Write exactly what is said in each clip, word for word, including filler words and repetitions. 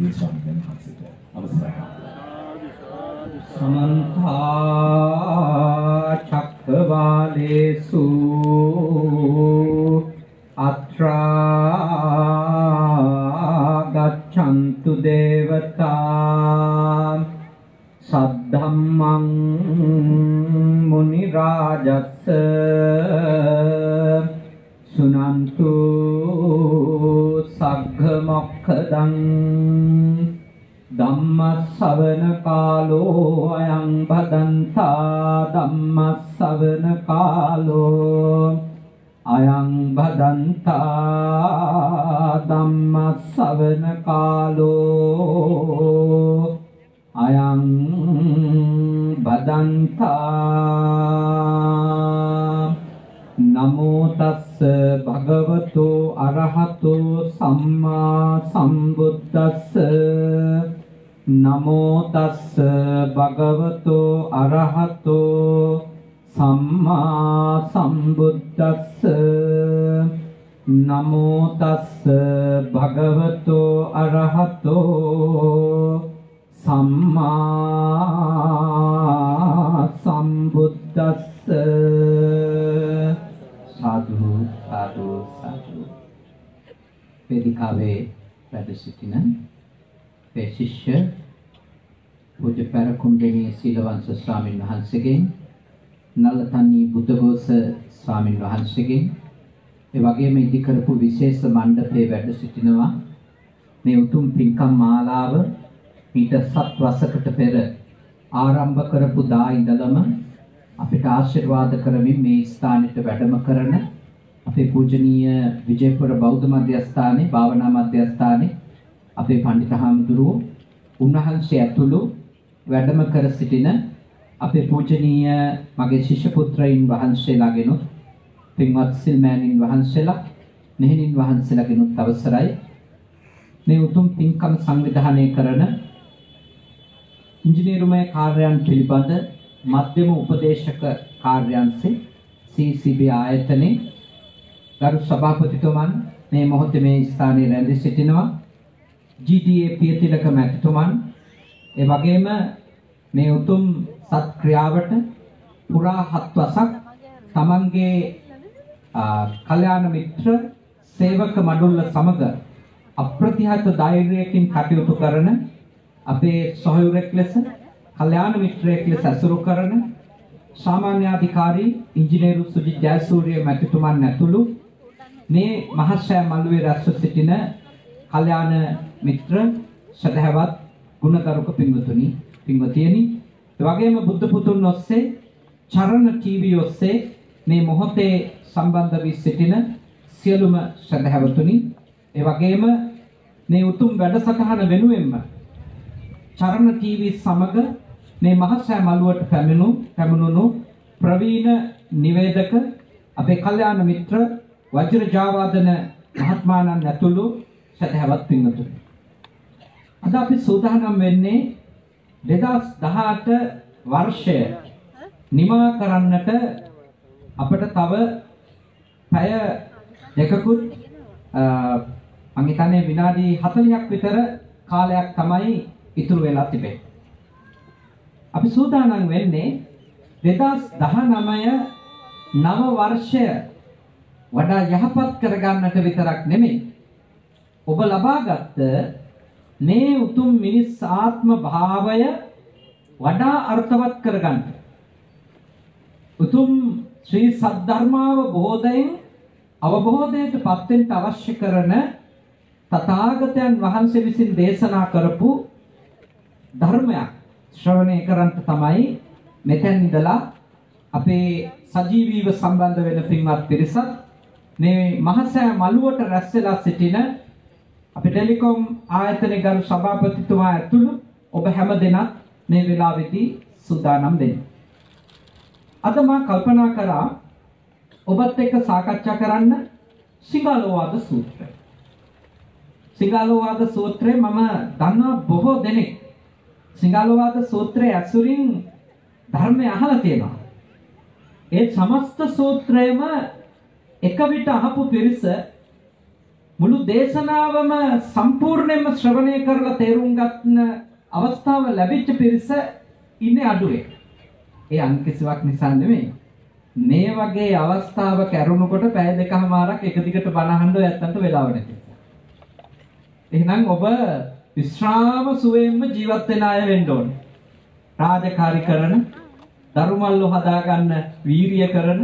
ගෞරවනීය ස්වාමීන් වහන්සේට අවසරයි. समन्त चक्रवालेषु अत्रा गच्छन्तु देवता सद्धम्मं मुनिराजस् सुनन्तु सग्गमोक्खदं ධම්මස්සවන කාලෝ අයං භදන්තා ධම්මස්සවන කාලෝ අයං භදන්තා ධම්මස්සවන කාලෝ අයං භදන්තා නමෝ තස්ස භගවතු අරහතෝ සම්මා සම්බුද්දස්ස නමෝ තස්ස භගවතු අරහතෝ සම්මා සම්බුද්දස්ස නමෝ තස්ස භගවතු අරහතෝ සම්මා සම්බුද්දස්ස साधु साधु साधु වේදිකාවේ වැඩ සිටින මේ ශිෂ්‍ය පූජ්‍ය පෙරකුණ්ඩේ සීලවංශ ස්වාමීන් වහන්සේගෙන් නලතනී බුද්ධඝෝෂ ස්වාමීන් වහන්සේගෙන් ඒ වගේම ඉදි කරපු විශේෂ මණ්ඩපයේ වැඩ සිටිනවා මේ උතුම් පින්කම් මාලාව ඊට සත් වසරකට පෙර ආරම්භ කරපු දා ඉඳලම අපිට ආශිර්වාද කරමින් මේ ස්ථානෙට වැඩම කරන අපේ පූජනීය විජයපුර බෞද්ධ මධ්‍යස්ථානයේ භාවනා මධ්‍යස්ථානයේ අපේ පඬිත හාමුදුරුවෝ උන්වහන්සේ ඇතුළු වැඩම කර සිටින අපේ පූජනීය මගේ ශිෂ්‍ය පුත්‍රයන් වහන්සේලාගෙන පින්වත් සිල්මෑණින් වහන්සේලා මෙහෙණින් වහන්සේලාගෙනුත් අවසරයි මේ උතුම් පින්කම් සංවිධානය කරන ඉංජිනේරුමය කාර්යයන් පිළිබඳ මධ්‍යම උපදේශක කාර්යාංශේ සී සී බී ආයතනයේ ගරු සභාපතිතුමන් මේ මොහොතේ මේ ස්ථානයේ රැඳී සිටිනවා ජී ඩී ඒ පියතිලක මැතිතුමන් ඒ වගේම මේ උතුම් සත් ක්‍රියාවට පුරා හත් වසක් තමන්ගේ කල්යාණ මිත්‍ර සේවක මඩුල්ල සමග අප්‍රතිහත ධෛර්යයෙන් කටයුතු කරන අපේ සහයෝගයක් ලෙස කල්යාණ මිත්‍රයෙක් ලෙස ඇසුරු කරන සාමාන්‍ය අධිකාරී ඉංජිනේරු සුජිත් ජයසූරිය මැතිතුමන් ඇතුළු මේ මහසෑ මළුවේ රැස්ව සිටින කල්යාණ මිත්‍ර සදහවත් ගුණගරුක පින්වතුනි පින්වතියනි ඒ වගේම බුද්ධ පුතුන් ඔස්සේ චරණ ටීවී ඔස්සේ මේ මොහොතේ සම්බන්ධ වී සිටින සියලුම සදහවතුනි ඒ වගේම මේ උතුම් වැඩසටහන වෙනුවෙන්ම චරණ ටීවී සමග මේ මහසෑ මළුවට පැමිණු පැමිණුණු ප්‍රවීණ නිවේදක අපේ කල්යාණ මිත්‍ර වජ්‍ර ජාවාදන මහත්මාණන් ඇතුළු සදහවත් පින්වතුනි අද අපි සූදානම් වෙන්නේ දෙදාස් දහඅට වර්ෂය නිමා කරන්නට අපිට තව පැය දෙකකුත් මම හිතන්නේ විනාඩි හතළිහක් විතර කාලයක් තමයි ඉතුරු වෙලා තිබෙන්නේ. අපි සූදානම් වෙන්නේ දෙදාස් දහනවය නව වර්ෂය වඩා යහපත් කරගන්නට විතරක් නෙමෙයි. ඔබ ලබාගත් මේ උතුම් මිනිස් ආත්ම භාවය වඩා අර්ථවත් කරගන්න. උතුම් ශ්‍රී සද්ධර්මාවබෝධයෙන් අවබෝධයට පත්වෙන්න අවශ්‍ය කරන තථාගතයන් වහන්සේ විසින් දේශනා කරපු ධර්මයක් ශ්‍රවණය කරන්ට තමයි මෙතෙන් ඉඳලා අපේ සජීවීව සම්බන්ධ වෙන පින්වත් පිරිසත් මේ මහසෑ මළුවට රැස් වෙලා සිටින අපේ ටෙලිකොම් ආයතනයේ ගරු සභාපතිතුමා ඇතුළු ඔබ හැමදෙනා මේ වෙලාවේදී සූදානම් වෙන්න. අද මා කල්පනා කරා ඔබත් එක්ක සාකච්ඡා කරන්න සිංහලෝවාද සූත්‍රය. සිංහලෝවාද සූත්‍රය මම දන්නවා බොහෝ දෙනෙක් සිංහලෝවාද සූත්‍රයේ අසුරින් ධර්මය අහලා තියෙනවා. ඒ සමස්ත සූත්‍රයම එක විට අහපු පිරිස මුළු දේශනාවම සම්පූර්ණයෙන්ම ශ්‍රවණය කරලා තේරුම් ගන්න අවස්ථාව ලැබිච්ච පිරිස ඉන්නේ අඩුවේ. ඒ අන් කිසිවක් නිසා නෙමෙයි. මේ වගේ අවස්ථාවක ඇරුණකොට පැය දෙකමාරක් එක දිගට බණ අහන්න යත්තන්ට වෙලාව නැති. එහෙනම් ඔබ විශ්‍රාම සුවයෙන්ම ජීවත් වෙන අය වෙන්න ඕනේ. රාජකාරී කරන, දරුමල්ලෝ හදාගන්න වීරිය කරන,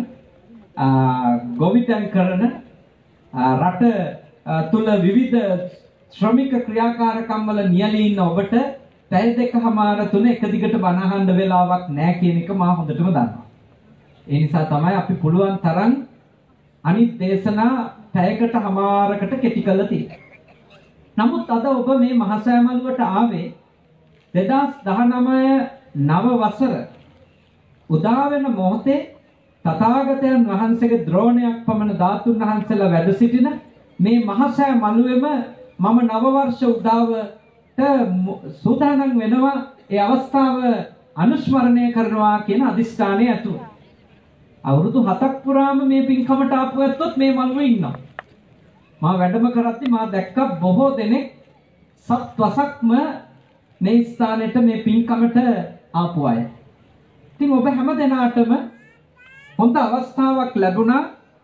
ගොවිතැන් කරන, රට තුල විවිධ ශ්‍රමික ක්‍රියාකාරකම් වල නියැලී ඉන්න ඔබට පැය දෙකමාර තුන එක දිගට බණ අහන්න වෙලාවක් නැහැ කියන එක මා හොඳටම දන්නවා. ඒ නිසා තමයි අපි පුළුවන් තරම් අනිත් දේශනා පැයකට හමාරකට කෙටි කරලා තියෙන්නේ. නමුත් අද ඔබ මේ මහසෑමලුවට ආවේ දෙදාස් දහනවය නව වසර උදා වෙන මොහොතේ තථාගතයන් වහන්සේගේ ද්‍රෝණයක් පමණ ධාතුන් වහන්සේලා වැඩ සිටින මේ මහසෑමලුවේම මම නව වර්ෂ උදාවට සූදානම් වෙනවා. ඒ අවස්ථාව අනුස්මරණය කරනවා කියන අදිස්ථානය ඇතුව අවුරුදු හතක් පුරාම මේ පින්කමට ආපු ඇත්තොත් මේ මළුවේ ඉන්නවා. මා වැඩම කරද්දී මා දැක්ක බොහෝ දෙනෙක් සත් වසක්ම මේ ස්ථානෙට මේ පින්කමට ආපු අය. ඉතින් ඔබ හැම දෙනාටම හොඳ අවස්ථාවක් ලැබුණා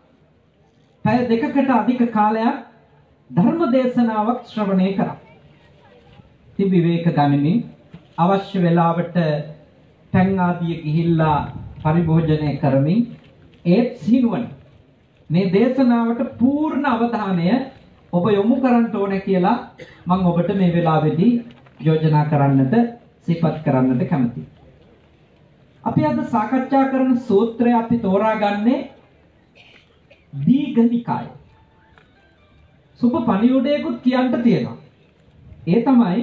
පැය දෙකකට අධික කාලයක් ධර්ම දේශනාවක් ශ්‍රවණය කරා. ඉතින් විවේක ගනිමින් අවශ්‍ය වෙලාවට පැන් ආදිය ගිහිල්ලා පරිභෝජනය කරමින් ඒත් සිහිනුවන මේ දේශනාවට පූර්ණ අවධානය ඔබ යොමු කරන්න ඕනේ කියලා මම ඔබට මේ වෙලාවේදී යෝජනා කරන්නට සිපත් කරන්නට කැමතියි. අපි අද සාකච්ඡා කරන සූත්‍රය අපි තෝරාගන්නේ දීඝනිකාය. සුබ පණිවුඩයකුත් කියන්න තියෙනවා. ඒ තමයි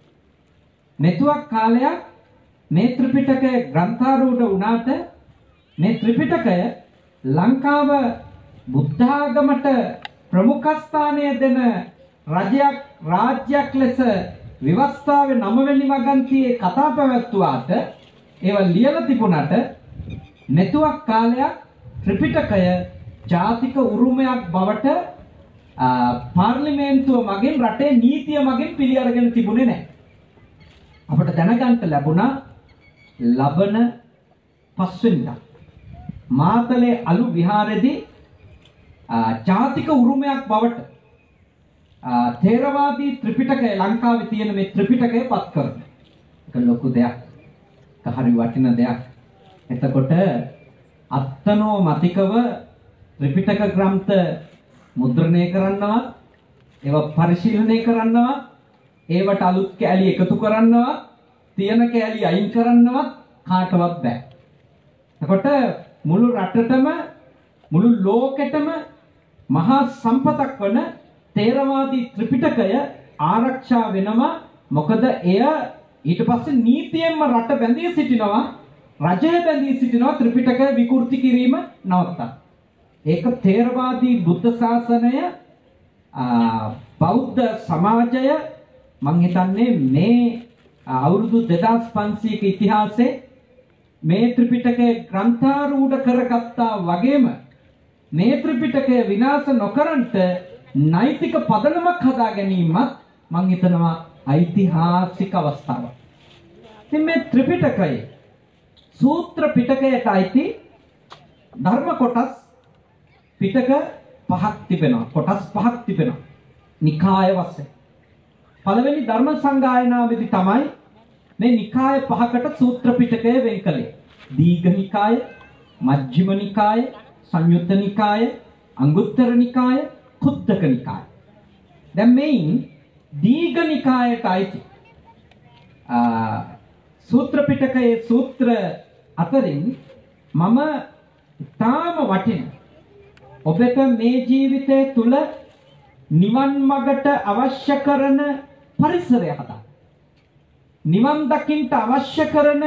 මෙතුවක් කාලයක් මේ ත්‍රිපිටකය ග්‍රන්ථාරූඪ වුණාට මේ ත්‍රිපිටකය ලංකාව බුද්ධාගමට ප්‍රමුඛ ස්ථානය දෙන රජයක් රාජ්‍යයක් ලෙස විවස්ථාවේ නවවෙනි වගන්තියේ කතා පැවැත්වුවාට ඒවා ලියලා තිබුණාට මෙතුවක් කාලයක් ත්‍රිපිටකය ජාතික උරුමයක් බවට පාර්ලිමේන්තුව මගින් රටේ නීතිය මගින් පිළි අරගෙන තිබුණේ නැහැ. අපට දැනගන්න ලැබුණා ලබන පස්වෙනිදා මාතලේ අලු විහාරයේදී ජාතික උරුමයක් බවට ථේරවාදී ත්‍රිපිටකය ලංකාවේ තියෙන මේ ත්‍රිපිටකය පත් කරනවා. ඒක ලොකු දෙයක්. ඒක හරි වටින දෙයක්. එතකොට අත්නෝ මතිකව ත්‍රිපිටක ග්‍රන්ථ මුද්‍රණය කරනවා, ඒවා පරිශීලනය කරනවා, ඒවට අලුත් කැලි එකතු කරනවා, තියෙන කැලි අයින් කරනවා කාටවත් බෑ. එතකොට මුළු රටටම මුළු ලෝකෙටම මහා සම්පතක් වන ථේරවාදී ත්‍රිපිටකය ආරක්ෂා වෙනවා. මොකද එය ඊට පස්සේ නීතියෙන්ම රට බැඳී සිටිනවා, රජය බැඳී සිටිනවා ත්‍රිපිටකය විකෘති කිරීම නවත්තා. ඒක ථේරවාදී බුද්ධ ශාසනය බෞද්ධ සමාජය මං හිතන්නේ මේ අවුරුදු දෙදාස් පන්සීයක ඉතිහාසයේ මේ ත්‍රිපිටකය ග්‍රන්ථාරූඪ කරගත්තා වගේම මේ ත්‍රිපිටකය විනාශ නොකරන්ට නෛතික පදනමක් හදා ගැනීමත් මං හිතනවා ඓතිහාසික අවස්ථාවක්. ඉතින් මේ ත්‍රිපිටකයේ සූත්‍ර පිටකයට අයිති ධර්ම කොටස් පිටක පහක් තිබෙනවා. කොටස් පහක් තිබෙනවා නිකාය වශයෙන්. පළවෙනි ධර්ම සංගායනාවේදී තමයි මේ නිකාය පහකට සූත්‍ර පිටකය වෙන් කළේ. දීඝ නිකාය, මජ්ක්‍ධිම නිකාය, සංයුත්ත නිකාය, අංගුත්තර නිකාය, කුද්දක නිකාය. දැන් මේන් දීඝ නිකායට අයිති සූත්‍ර පිටකයේ සූත්‍ර අතරින් මම තාම වටින ඔබට මේ ජීවිතය තුල නිවන් මඟට අවශ්‍ය කරන පරිසරය හදා නිවන් දකින්න අවශ්‍ය කරන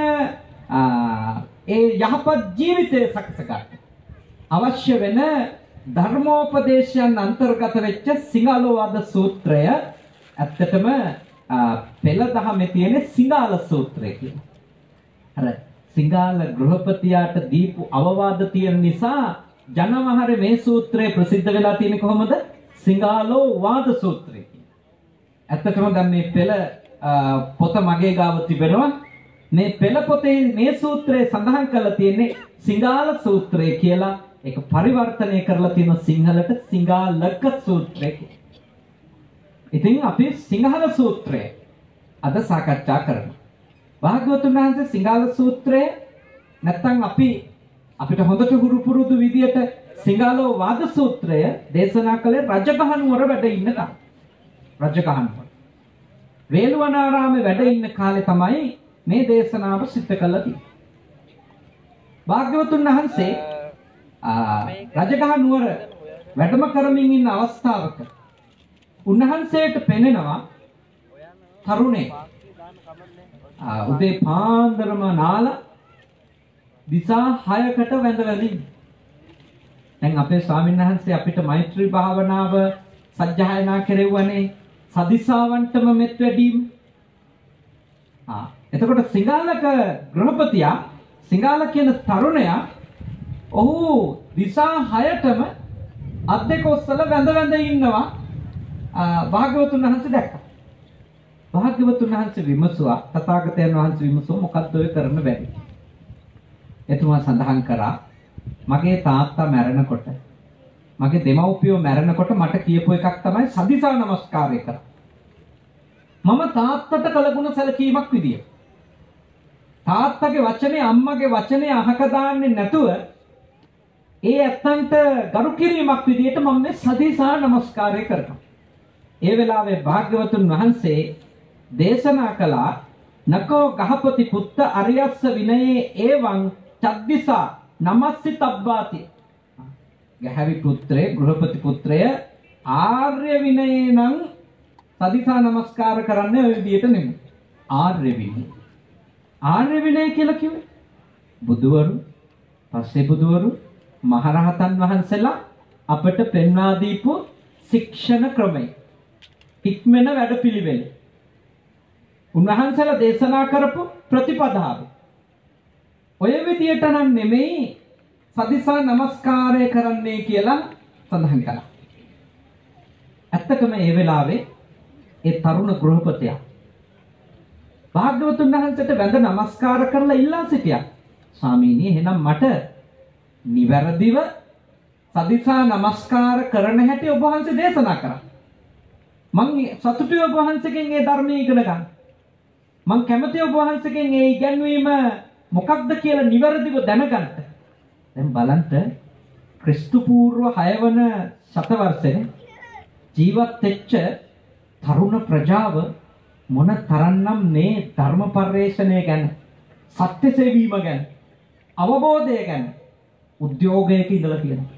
ඒ යහපත් ජීවිතය සකස ගන්න අවශ්‍ය වෙන ධර්මෝපදේශයන් අන්තර්ගත වෙච්ච සිංහලෝවාද සූත්‍රය ඇත්තටම පෙළ දහමේ තියෙන සිංහල සූත්‍රය කියලා. අර සිංහල ගෘහපතියාට දීපු අවවාද තියෙන නිසා ජනවහරේ මේ සූත්‍රය ප්‍රසිද්ධ වෙලා තියෙන්නේ කොහොමද? සිංහාලෝ වාද සූත්‍රය කියලා. ඇත්තටම දැන් මේ පෙළ පොත මගේ ගාව තිබෙනවා. මේ පෙළ පොතේ මේ සූත්‍රය සඳහන් කරලා තියෙන්නේ සිංහාල සූත්‍රය කියලා. ඒක පරිවර්තනය කරලා තියෙන සිංහලට සිංහාලක සූත්‍රය කියලා. ඉතින් අපි සිංහල සූත්‍රය අද සාකච්ඡා කරමු. භාග්‍යවතුන් වහන්සේ සිංහල සූත්‍රය නැත්තම් අපි අපිට හොඳට හුරු පුරුදු විදියට සිංහලෝ වාද සූත්‍රය දේශනා කළේ රජගහ නුවර වැඩ ඉන්න කාලේ. රජගහ නුවර. වේළුවනාරාමේ වැඩ ඉන්න කාලේ තමයි මේ දේශනාව සිද්ධ කළා තියෙන්නේ. භාග්‍යවතුන් වහන්සේ රජගහ නුවර වැඩම කරමින් ඉන්න අවස්ථාවක උන්වහන්සේට පෙනෙනවා තරුණේ උදේ පාන්දරම නාලා දිසා හයකට වැඳ වැඳින්. දැන් අපේ ස්වාමීන් වහන්සේ අපිට මෛත්‍රී භාවනාව සජ්ජායනා කෙරෙව්වනේ සදිසාවන්ටම මෙත් වැඩීම. ආ එතකොට සිංහලක ගෘහපතියා සිංහල කියන තරුණයා ඔහු දිසා හයටම අත් දෙක ඔස්සලා වැඳ වැඳ ඉන්නවා. භාග්‍යවතුන් වහන්සේ දැක්කා. භාග්‍යවතුන් වහන්සේ විමසුවා තථාගතයන් වහන්සේ විමසුවා මොකක්ද ඔය කරන්න බැරි. එතුමා සඳහන් කරා මගේ තාත්තා මැරෙනකොට මගේ දෙමව්පියෝ මැරෙනකොට මට කියපු එකක් තමයි සදිසා නමස්කාරය කරා. මම තාත්තට කළගුණ සැලකීමක් විදියට තාත්තගේ වචනේ අම්මගේ වචනේ අහක දාන්නේ නැතුව ඒ ඇත්තන්ට ගරු කිරීමක් විදියට මම මේ සදිසා නමස්කාරය කරනවා. ඒ වෙලාවේ භාග්‍යවතුන් වහන්සේ දේශනා කළා නකෝ ගහපති පුත්ත අරියස්ස විනයේ එවං චද්දිසා නමස්සි තබ්බාති. ගැහැවි පුත්‍රය ගෘහපති පුත්‍රය ආර්ය විනයේ නම් සදිසා නමස්කාර කරන්නේ ඔය විදියට නෙමෙයි. ආර්ය විනය. ආර්ය විනය කියලා කිව්වේ බුදුවරු පස්සේ බුදුවරු මහරහතන් වහන්සේලා අපට පෙන්වා දීපු ශික්ෂණ ක්‍රමය. ඉක්මන වැඩපිළිවෙල. උන්වහන්සේලා දේශනා කරපු ප්‍රතිපදාව. ඔය විදියට නම් නෙමෙයි සදිසා නමස්කාරය කරන්නේ කියලා සඳහන් කළා. ඇත්තටම ඒ වෙලාවේ ඒ තරුණ ගෘහපතියා භාග්‍යවතුන් වහන්සේට වැඳ නමස්කාර කරලා ඉල්ලා සිටියා. ස්වාමීනි එහෙනම් මට නිවැරදිව සදිසා නමස්කාර කරන හැටි ඔබ වහන්සේ දේශනා කරා. මං සතුටුයි ඔබ වහන්සේගෙන් ඒ ධර්මයේ ඉගෙන ගන්න. මං කැමතියි ඔබ වහන්සේගෙන් ඒ ඉගැන්වීම මොකක්ද කියලා නිවැරදිව දැනගන්න. දැන් බලන්න ක්‍රිස්තු පූර්ව හය වන ශතවර්ෂයේ ජීවත් වෙච්ච තරුණ ප්‍රජාව මොන තරම්නම් මේ ධර්ම පරිශ්‍රණය ගැන සත්‍ය සේවීම ගැන අවබෝධය ගැන උද්‍යෝගයක ඉඳලා තියෙනවා.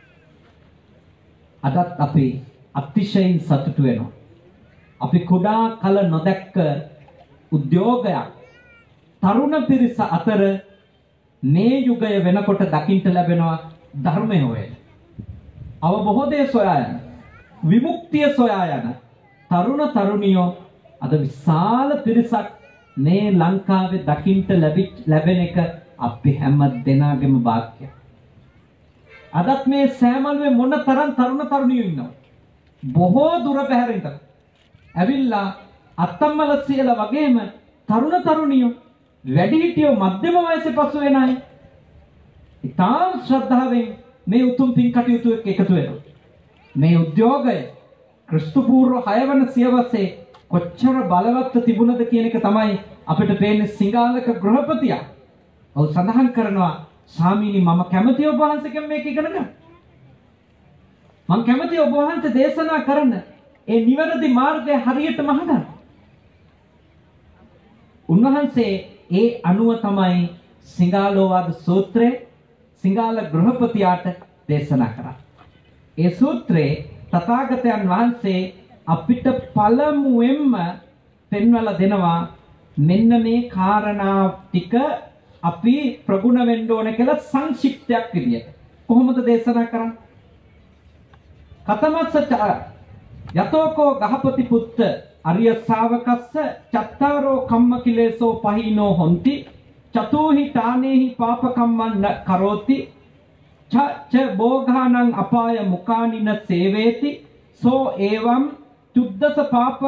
අදත් අපි අතිශයින් සතුටු වෙනවා. අපි කුඩා කල නොදැක්ක උද්‍යෝගයක් තරුණ පිරිස අතර මේ යුගය වෙනකොට දකින්න ලැබෙනවා ධර්මය හොයන. අවබෝධය සොයා යන, විමුක්තිය සොයා යන තරුණ තරුණියෝ අද විශාල පිරිසක් මේ ලංකාවේ දකින්න ලැබෙන එක අපි හැම දෙනාගේම වාක්‍යයක්. අදත් මේ සෑමලුවේ මොන තරම් තරුණ තරුණියෝ ඉන්නවද? බොහෝ දුර බැහැරින්ද ඇවිල්ලා අත්තම්මල සියලා වගේම තරුණ තරුණියෝ වැඩිහිටියෝ මධ්‍යම වයසේ පසු වෙන අය ඉතාම ශ්‍රද්ධාවෙන් මේ උතුම් පින් කටයුතු එක්ක එකතු වෙනවා. මේ උද්‍යෝගය ක්‍රිස්තු පූර්ව හය වන සියවසේ කොච්චර බලවත් තිබුණද කියන එක තමයි අපිට පේන්නේ සිංහලක ගෘහපතියා. ඔව් සඳහන් කරනවා ස්වාමීනි මම කැමතියි ඔබ වහන්සේගෙන් මේක ඉගෙන ගන්න. මම කැමතියි ඔබ වහන්සේ දේශනා කරන ඒ නිවැරදි මාර්ගය හරියටම අහගන්න. උන්වහන්සේ ඒ අනුව තමයි සිංහලෝවාද සූත්‍රය සිංහල ගෘහපතියාට දේශනා කරා. ඒ සූත්‍රයේ තථාගතයන් වහන්සේ අපිට පළමුවෙන්ම පෙන්වලා දෙනවා මෙන්න මේ කාරණා ටික අපි ප්‍රගුණ වෙන්න ඕන කියලා සංක්ෂිප්තයක් විදියට. කොහොමද දේශනා කරන්නේ? කතමස්ස යතෝකෝ ගහපති පුත්ත අරිය ශාවකස්ස චත්තාරෝ කම්ම කිලේසෝ පහිනෝ හොಂತಿ චතුහි තානේහි පාප කම්මං කරෝති ච ච භෝගානං අපාය මුකානින සේවේති සෝ ඒවම් චුද්දස පාප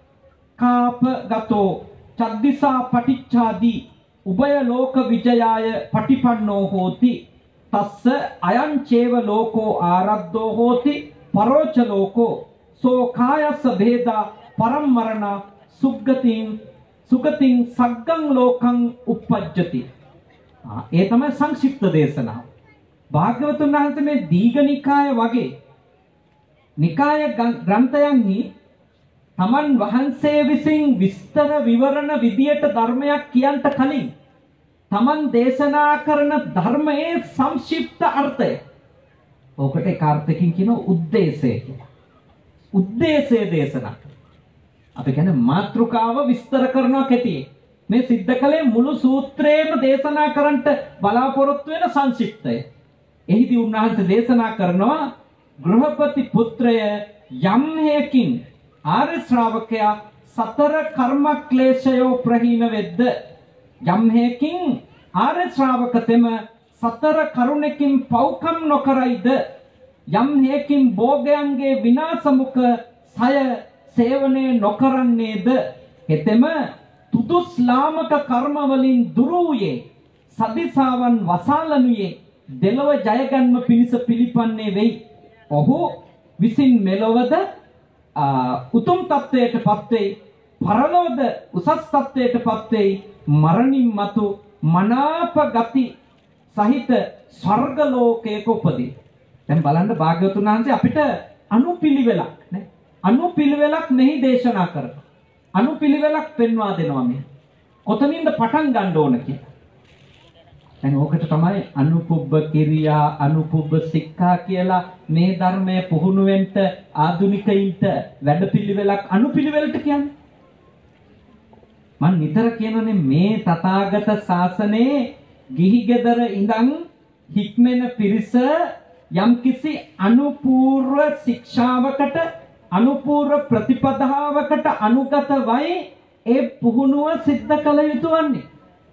කාප ගතෝ චද්දිසා පටිච්ඡාදී උභය ලෝක විජයාය පටිපන්නෝ හෝති තස්ස අයං චේව ලෝකෝ ආරද්ධෝ හෝති පරෝච ලෝකෝ සෝ කායස්ස භේදා පරම්මරණ සුග්ගතින් සුගතින් සග්ගං ලෝකං uppajjati. ඒ තමයි සංක්ෂිප්ත දේශනාව. භාග්‍යවතුන් වහන්සේ මේ දීඝනිකාය වගේ නිකාය ග්‍රන්ථයන්හි තමන් වහන්සේ විසින් විස්තර විවරණ විදියට ධර්මයක් කියන්ට කලින් තමන් දේශනා කරන ධර්මයේ සංක්ෂිප්ත අර්ථය, ඔකට ඒ කාර්යකින් කියන උද්දේශය කියලා. උද්දේශය දේශනා. අපි කියන්නේ මාත්‍රිකාව විස්තර කරනවා කෙටියෙන්. මේ සිද්ධ කලේ මුළු සූත්‍රයේම දේශනා කරන්නට බලාපොරොත්තු වෙන සංක්ෂිප්තය. එහිදී උන්වහන්සේ දේශනා කරනවා ගෘහපති පුත්‍රය යම් හේකින් ආර්ය ශ්‍රාවකයා සතර කර්ම ක්ලේශයෝ ප්‍රහීන වෙද්ද, යම් හේකින් ආර්ය ශ්‍රාවකතෙම සතර කරුණකින් පව්කම් නොකරයිද, යම් හේකින් භෝගයන්ගේ විනාශමුඛ සය සේවනය නොකරන්නේද, හෙතෙම තුදුස් ලාමක කර්ම වලින් දුරු වූයේ සදිසාවන් වසාලනුයේ දෙලොව ජයගන්ම පිණිස පිළිපන්නේ වෙයි. ඔහු විසින් මෙලොවද උතුම් තත්වයට පත් වෙයි, පරලොවද උසස් තත්වයට පත් වෙයි, මරණින් මතු මනාප ගති සහිත ස්වර්ග ලෝකයක උපදී. දැන් බලන්න භාග්‍යවතුන් වහන්සේ අපිට අනුපිළිවෙලක් නේ අනුපිළිවෙලක් මෙහි දේශනා කරනවා. අනුපිළිවෙලක් පෙන්වා දෙනවා මේ. කොතනින්ද පටන් ගන්න ඕන කියලා. දැන් ඕකට තමයි අනුපුබ්බ කිරියා අනුපුබ්බ සික්ඛා කියලා මේ ධර්මයේ පුහුණු වෙන්න ආධුනිකයින්ට වැඩපිළිවෙලක් අනුපිළිවෙලට කියන්නේ. මම නිතර කියනනේ මේ තථාගත ශාසනයේ ගිහි ගෙදර ඉඳන් හික්මෙන පිරිස යම්කිසි අනුපූර්ව ශික්ෂාවකට අනුපූර්ව ප්‍රතිපදාවකට අනුගත වයි ඒ පුහුණුව සිද්ධ කළ යුතු වන්නේ.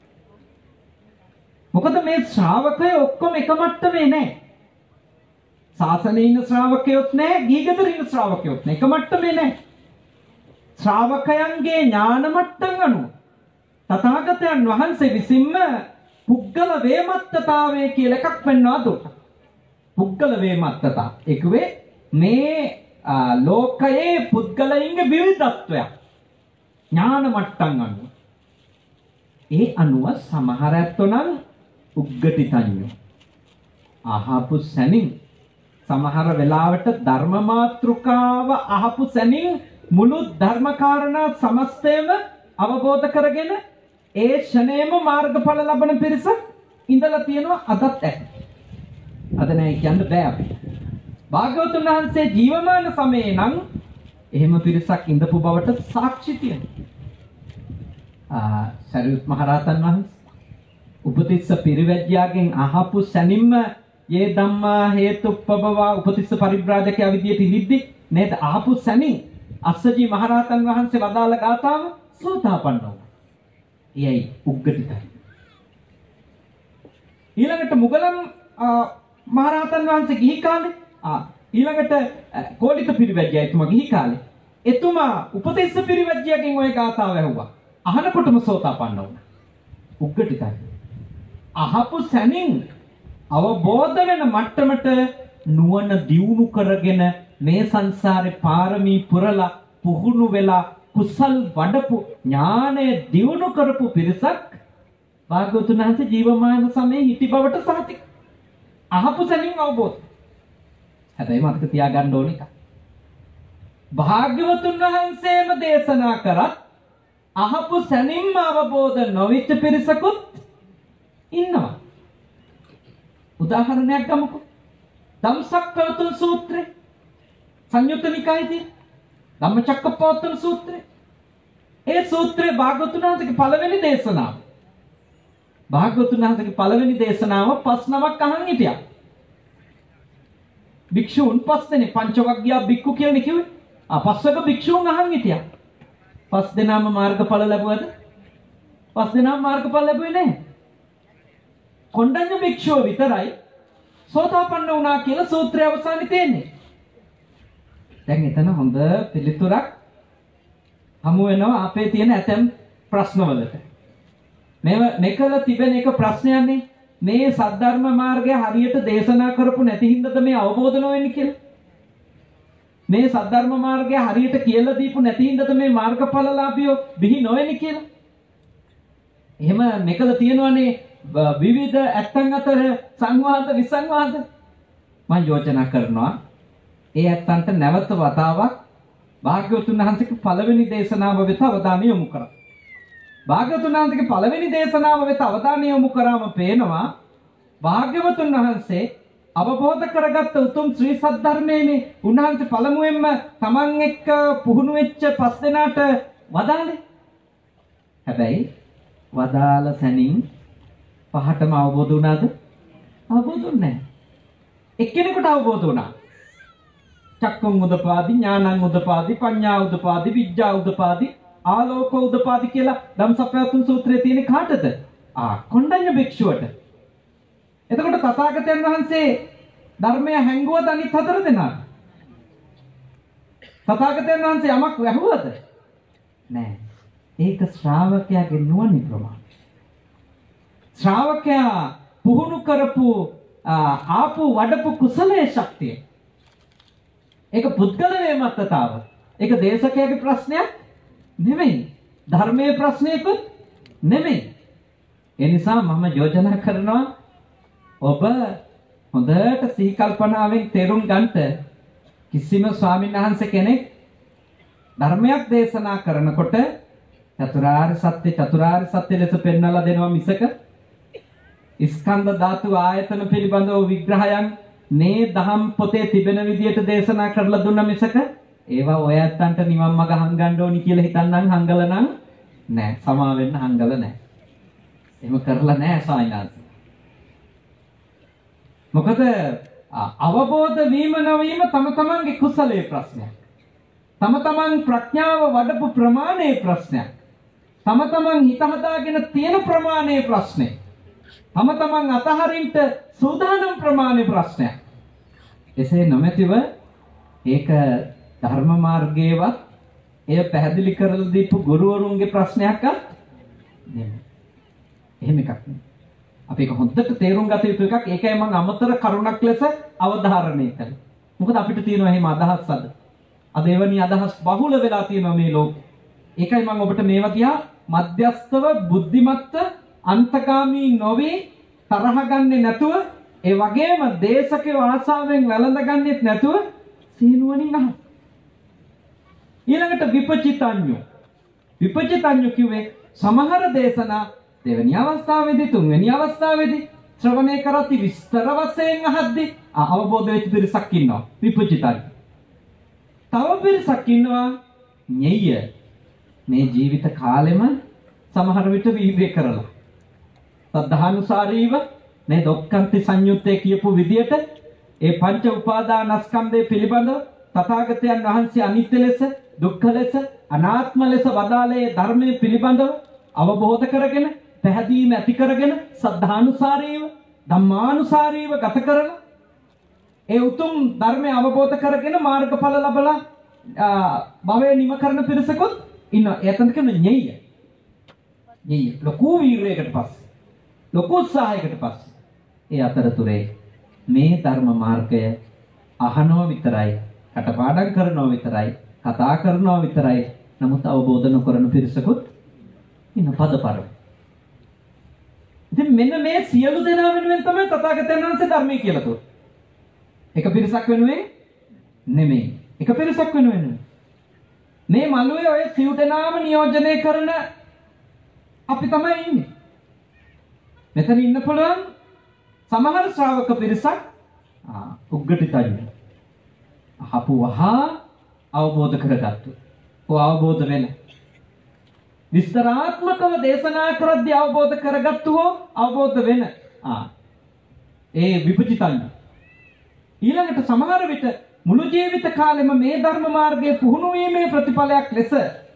මොකද මේ ශ්‍රාවකයෝ ඔක්කොම එක මට්ටමේ නැහැ. ශාසනයේ ඉන්න ශ්‍රාවකයොත් නැහැ, ගිහි ගෙදර ඉන්න ශ්‍රාවකයොත් නැහැ. එක මට්ටමේ නැහැ. ශ්‍රාවකයන්ගේ ඥාන මට්ටම් අනුව තථාගතයන් වහන්සේ විසින්ම පුද්ගල වේමත්තතාවය කියලා එකක් පෙන්වා දුන්නා. පුද්ගල වේමත්තතාව. ඒකවේ මේ ලෝකයේ පුද්ගලයින්ගේ විවිධත්වයක් ඥාන මට්ටම් අනුව. ඒ අනුව සමහර ඇත්තෝ නම් උග්ගටිතඤ්ඤෝ අහපු සැනින් සමහර වෙලාවට ධර්ම මාත්‍රිකාව අහපු සැනින් මුළු ධර්ම කාරණා සමස්තයම අවබෝධ කරගෙන ඒ ෂණේම මාර්ගඵල ලබන පිරිසක් ඉඳලා තියෙනවා අදත් ඇත. අද නෑ කියන්න බෑ අපිට. භාග්‍යවතුන් වහන්සේ ජීවමාන සමයේ නම් එහෙම පිරිසක් ඉඳපු බවට සාක්ෂි තියෙනවා. සරියුත් මහරහතන් වහන්සේ උපතිස්ස පිරිවැජ්‍යාගෙන් අහපු සැනින්ම යේ ධම්මා හේතුප්පබවා උපතිස්ස පරිබ්‍රාජකයා විදියට ඉදිද්දි නේද අහපු සැනින් අස්සජී මහරහතන් වහන්සේ වදාළ ගාථාව සෝතාපන්න වුණා. එයයි උග්ගටිතයි. ඊළඟට මුගලන් මහරහතන් වහන්සේ ගිහි කාලේ ආ ඊළඟට කෝලිත පිරිවැජ්‍යා එතුමා ගිහි කාලේ එතුමා උපතිස්ස පිරිවැජ්‍යාගෙන් ওই ගාථාව ඇහුවා. අහනකොටම සෝතාපන්න වුණා. උග්ගටිතයි. අහපු සැනින් අවබෝධ වෙන මට්ටමට නුවණ දියුණු කරගෙන මේ සංසාරේ පාරමී පුරලා පුහුණු වෙලා කුසල් වඩපු ඥානය දියුණු කරපු පිරිසක් භාග්‍යවතුන් වහන්සේ ජීවමාන සමයේ හිටි බවට සාතික. අහපු සැනින් අවබෝධ. හැබැයි මතක තියාගන්න ඕන එක. භාග්‍යවතුන් වහන්සේම දේශනා කරත් අහපු සැනින්ම අවබෝධ නොවිච්ච පිරිසකුත් ඉන්නවා. උදාහරණයක් ගමුකෝ. ධම්සක්කවතුන් සූත්‍රය සංයුත්ත නිකායේදී ධම්මචක්කප්පවත්තන සූත්‍රය. ඒ සූත්‍රයේ භාග්‍යවතුන් වහන්සේගේ පළවෙනි දේශනාව. භාග්‍යවතුන් වහන්සේගේ පළවෙනි දේශනාව පස් නමක් අහන් හිටියා. භික්ෂූන් පස් දෙනෙක් පංචවග්ගයා භික්ඛු කියලා කිව්වේ. ආ පස්වක භික්ෂූන් අහන් හිටියා. පස් දෙනාම මාර්ගඵල ලැබුවද? පස් දෙනාම මාර්ගඵල ලැබුවේ නැහැ. කොණ්ඩඤ්ඤ භික්ෂුව විතරයි සෝතාපන්න වුණා කියලා සූත්‍රය අවසානයේ තියෙන්නේ. දැන් එතන හොඳ පිළිතුරක් හමු වෙනවා අපේ තියෙන ඇතම් ප්‍රශ්නවලට. මේව මෙකල තිබෙන එක ප්‍රශ්නයන්නේ මේ සද්ධර්ම මාර්ගය හරියට දේශනා කරපු නැති හින්දාද මේ අවබෝධ නොවෙන්නේ කියලා. මේ සද්ධර්ම මාර්ගය හරියට කියලා දීපු නැති හින්දාද මේ මාර්ගඵලලාභියෝ බිහි නොවෙන්නේ කියලා. එහෙම මෙකල තියෙනවනේ විවිධ ඇත්තන් අතර සංවාද විසංවාද. මම යෝජනා කරනවා ඒ ඇත්තන්ට නැවත වතාවක් භාග්‍යවතුන් වහන්සේගේ පළවෙනි දේශනාව වෙත අවධානය යොමු කරා. භාග්‍යවතුන් වහන්සේගේ පළවෙනි දේශනාව වෙත අවධානය යොමු කරාම පේනවා භාග්‍යවතුන් වහන්සේ අවබෝධ කරගත්ත උතුම් ශ්‍රී සද්ධර්මයේනේ උන්වහන්සේ පළමුවෙන්ම තමන් එක්ක පුහුණු වෙච්ච පස් දෙනාට වදාළේ. හැබැයි වදාළ සැනින් පහටම අවබෝධ වුණාද? අවබෝධ වුණේ නැහැ. එක්කෙනෙකුට අවබෝධ වුණා. චක්කුම් උදපාදි, ඥානං උදපාදි, පඤ්ඤා උදපාදි, විඥා උදපාදි, ආලෝක උදපාදි කියලා ධම්සප්පවතුන් සූත්‍රයේ තියෙන කාටද? ආ කොණ්ඩඤ්ඤ භික්ෂුවට. එතකොට තථාගතයන් වහන්සේ ධර්මය හැංගුවද අනිත් හතර දෙනාට? තථාගතයන් වහන්සේ යමක් වැහුවද? නෑ. ඒක ශ්‍රාවකයාගේ නුවණ ප්‍රමාණය. ශ්‍රාවකයා පුහුණු කරපු ආපු වඩපු කුසලයේ ශක්තිය. ඒක පුද්ගල වේමත්තතාව. ඒක දේශකයාගේ ප්‍රශ්නයක් නෙමෙයි. ධර්මයේ ප්‍රශ්නයකුත් නෙමෙයි. ඒ නිසා මම යෝජනා කරනවා ඔබ හොඳට සිහි කල්පනාවෙන් තේරුම් ගන්නට කිසිම ස්වාමීන් වහන්සේ කෙනෙක් ධර්මයක් දේශනා කරනකොට චතුරාර්ය සත්‍ය චතුරාර්ය සත්‍ය ලෙස පෙන්වලා දෙනවා මිසක ස්කන්ධ ධාතු ආයතන පිළිබඳව විග්‍රහයන් මේ දහම් පොතේ තිබෙන විදියට දේශනා කරලා දුන්න මිසක ඒවා ඔය ඇත්තන්ට නිවන් මඟ හංගන්න ඕනි කියලා හිතන්නම් හංගල නම් නෑ. සමා වෙන්න හංගල නෑ. එහෙම කරලා නෑ සායනාත්. මොකද අවබෝධ වීම නොවීම තම තමන්ගේ කුසලයේ ප්‍රශ්නයක්. තම තමන් ප්‍රඥාව වඩපු ප්‍රමාණයේ ප්‍රශ්නයක්. තම තමන් හිත හදාගෙන තියෙන ප්‍රමාණයේ ප්‍රශ්නයක්. තම තමන් අතහරින්න සූදානම් ප්‍රමාණයේ ප්‍රශ්නයක්. එසේ නොමැතිව ඒක ධර්ම මාර්ගයේවත් එය පැහැදිලි කරලා දීපු ගුරුවරුන්ගේ ප්‍රශ්නයක්වත් නෙමෙයි. එහෙම එකක් නෙමෙයි. අපි ඒක හොඳට තේරුම් ගත යුතු එකක්. ඒකයි මම අමතර කරුණක් ලෙස අවධාරණය කළේ. මොකද අපිට තියෙන එහෙම අදහස් අද. අද එවැනි අදහස් බහුල වෙලා තියෙනවා මේ ලෝකේ. ඒකයි මම ඔබට මේවා කියා මධ්‍යස්තව බුද්ධිමත්ව අන්තකාමී නොවේ තරහ ගන්නේ නැතුව ඒ වගේම දේශකේ ආසාවෙන් වැළඳගන්නෙත් නැතුව සීනුවණින් අහන්න. ඊළඟට විපචිතඤ්ඤෝ. විපචිතඤ්ඤෝ කිව්වේ සමහර දේශනා දෙවෙනි අවස්ථාවේදී තුන්වෙනි අවස්ථාවේදී ශ්‍රවණය කරති විස්තර වශයෙන් අහද්දී අවබෝධ වෙච්ච පිරිසක් ඉන්නවා විපචිතඤ්ඤෝ. තව පිරිසක් ඉන්නවා ඤෙය්‍ය. මේ ජීවිත කාලෙම සමහර විට වීර්ය කරලා සද්ධානුසාරීව මේ දොක්ඛන්ති සංයුත්තේ කියපු විදියට ඒ පංච උපාදානස්කන්ධය පිළිබඳව තථාගතයන් වහන්සේ අනිත්‍ය ලෙස දුක්ඛ ලෙස අනාත්ම ලෙස වදාළේ ධර්මයේ පිළිබඳව අවබෝධ කරගෙන පැහැදීම ඇති කරගෙන සද්ධානුසාරීව ධම්මානුසාරීව ගත කරලා ඒ උතුම් ධර්මය අවබෝධ කරගෙන මාර්ගඵල ලබලා භවය නිම කරන පිරිසකුත් ඉන්නවා. එතන කියන ඤෙය්‍ය. ඤෙය්‍ය ලොකු වීරයකට පස්සේ ලොකු උත්සාහයකට පස්සේ ඒ අතරතුරේ මේ ධර්ම මාර්ගය අහනවා විතරයි, කටපාඩම් කරනවා විතරයි, කතා කරනවා විතරයි. නමුත් අවබෝධ නොකරන පිරිසකුත් ඉන්න පදපරම. ඉතින් මෙන්න මේ සියලු දෙනා වෙනුවෙන් තමයි තථාගතයන් වහන්සේ ධර්මයේ කියලා තුනේ. එක පිරිසක් වෙනුවෙන් නෙමෙයි. එක පිරිසක් වෙනුවෙන්. මේ මළුවේ ඔය සිව් දෙනාම නියෝජනය කරන අපි තමයි ඉන්නේ. මෙතන ඉන්න පුළුවන් සමහර ශ්‍රාවක පිරිසක් උග්ගටිතඤ්ඤ. අහපු වහා අවබෝධ කරගත්තු. ඔය අවබෝධ වෙන විස්තරාත්මකව දේශනා කරද්දී අවබෝධ කරගත්තු හෝ අවබෝධ වෙන ආ ඒ විපචිතඤ්ඤ. ඊළඟට සමහර විට මුළු ජීවිත කාලෙම මේ ධර්ම මාර්ගයේ පුහුණු වීමේ ප්‍රතිඵලයක් ලෙස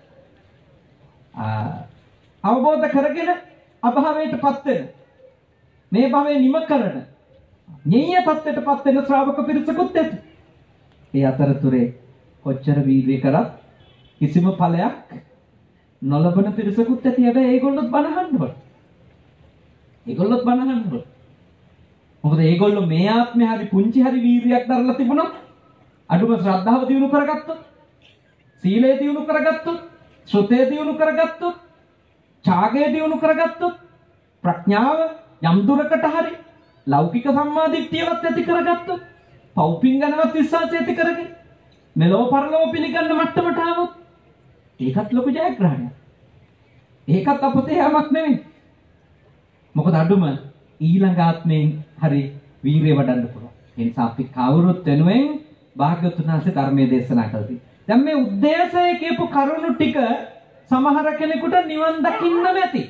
අවබෝධ කරගෙන අභාවයටපත් වෙන මේ භවයේ නිම කරන ඤෙය්‍ය තත්ත්වයටපත් වෙන ශ්‍රාවක පිරිසකුත් ඇත. ඒ අතරතුරේ කොච්චර වීර්ය කරත් කිසිම ඵලයක් නොලබන පිරිසකුත් ඇති. හැබැයි ඒගොල්ලොත් බනහන්න ඕන. ඒගොල්ලොත් බනහන්න ඕන. මොකද ඒගොල්ලෝ මේ ආත්මේ හරි පුංචි හරි වීර්යයක් දරලා තිබුණොත්, අඩුම ශ්‍රද්ධාව දියුණු කරගත්තොත්, සීලය දියුණු කරගත්තොත්, ශ්‍රුතය දියුණු කරගත්තොත්, ඡාගය දියුණු කරගත්තොත්, ප්‍රඥාව යම් දුරකට හරි ලෞකික සම්මාදිට්ඨියවත් ඇති කරගත්තොත්, පෞපින් ගැනවත් විශ්වාසය ඇති කරගෙන මෙලෝ පරලෝ පිළිගන්න මට්ටමට ආවොත් ඒකත් ලොකු ජයග්‍රහණයක්. ඒකත් අපතේ යමක් නෙවෙයි. මොකද අඩුම ඊළඟ ආත්මයෙන් හරි වීරිය වඩන්න පුළුවන්. ඒ නිසා අපි කවුරුත් වෙනුවෙන් භාග්‍යවතුන් වහන්සේ ධර්මයේ දේශනා කළේ. දැන් මේ උද්දේශය කියපු කරුණු ටික සමහර කෙනෙකුට නිවන් දකින්න නැති.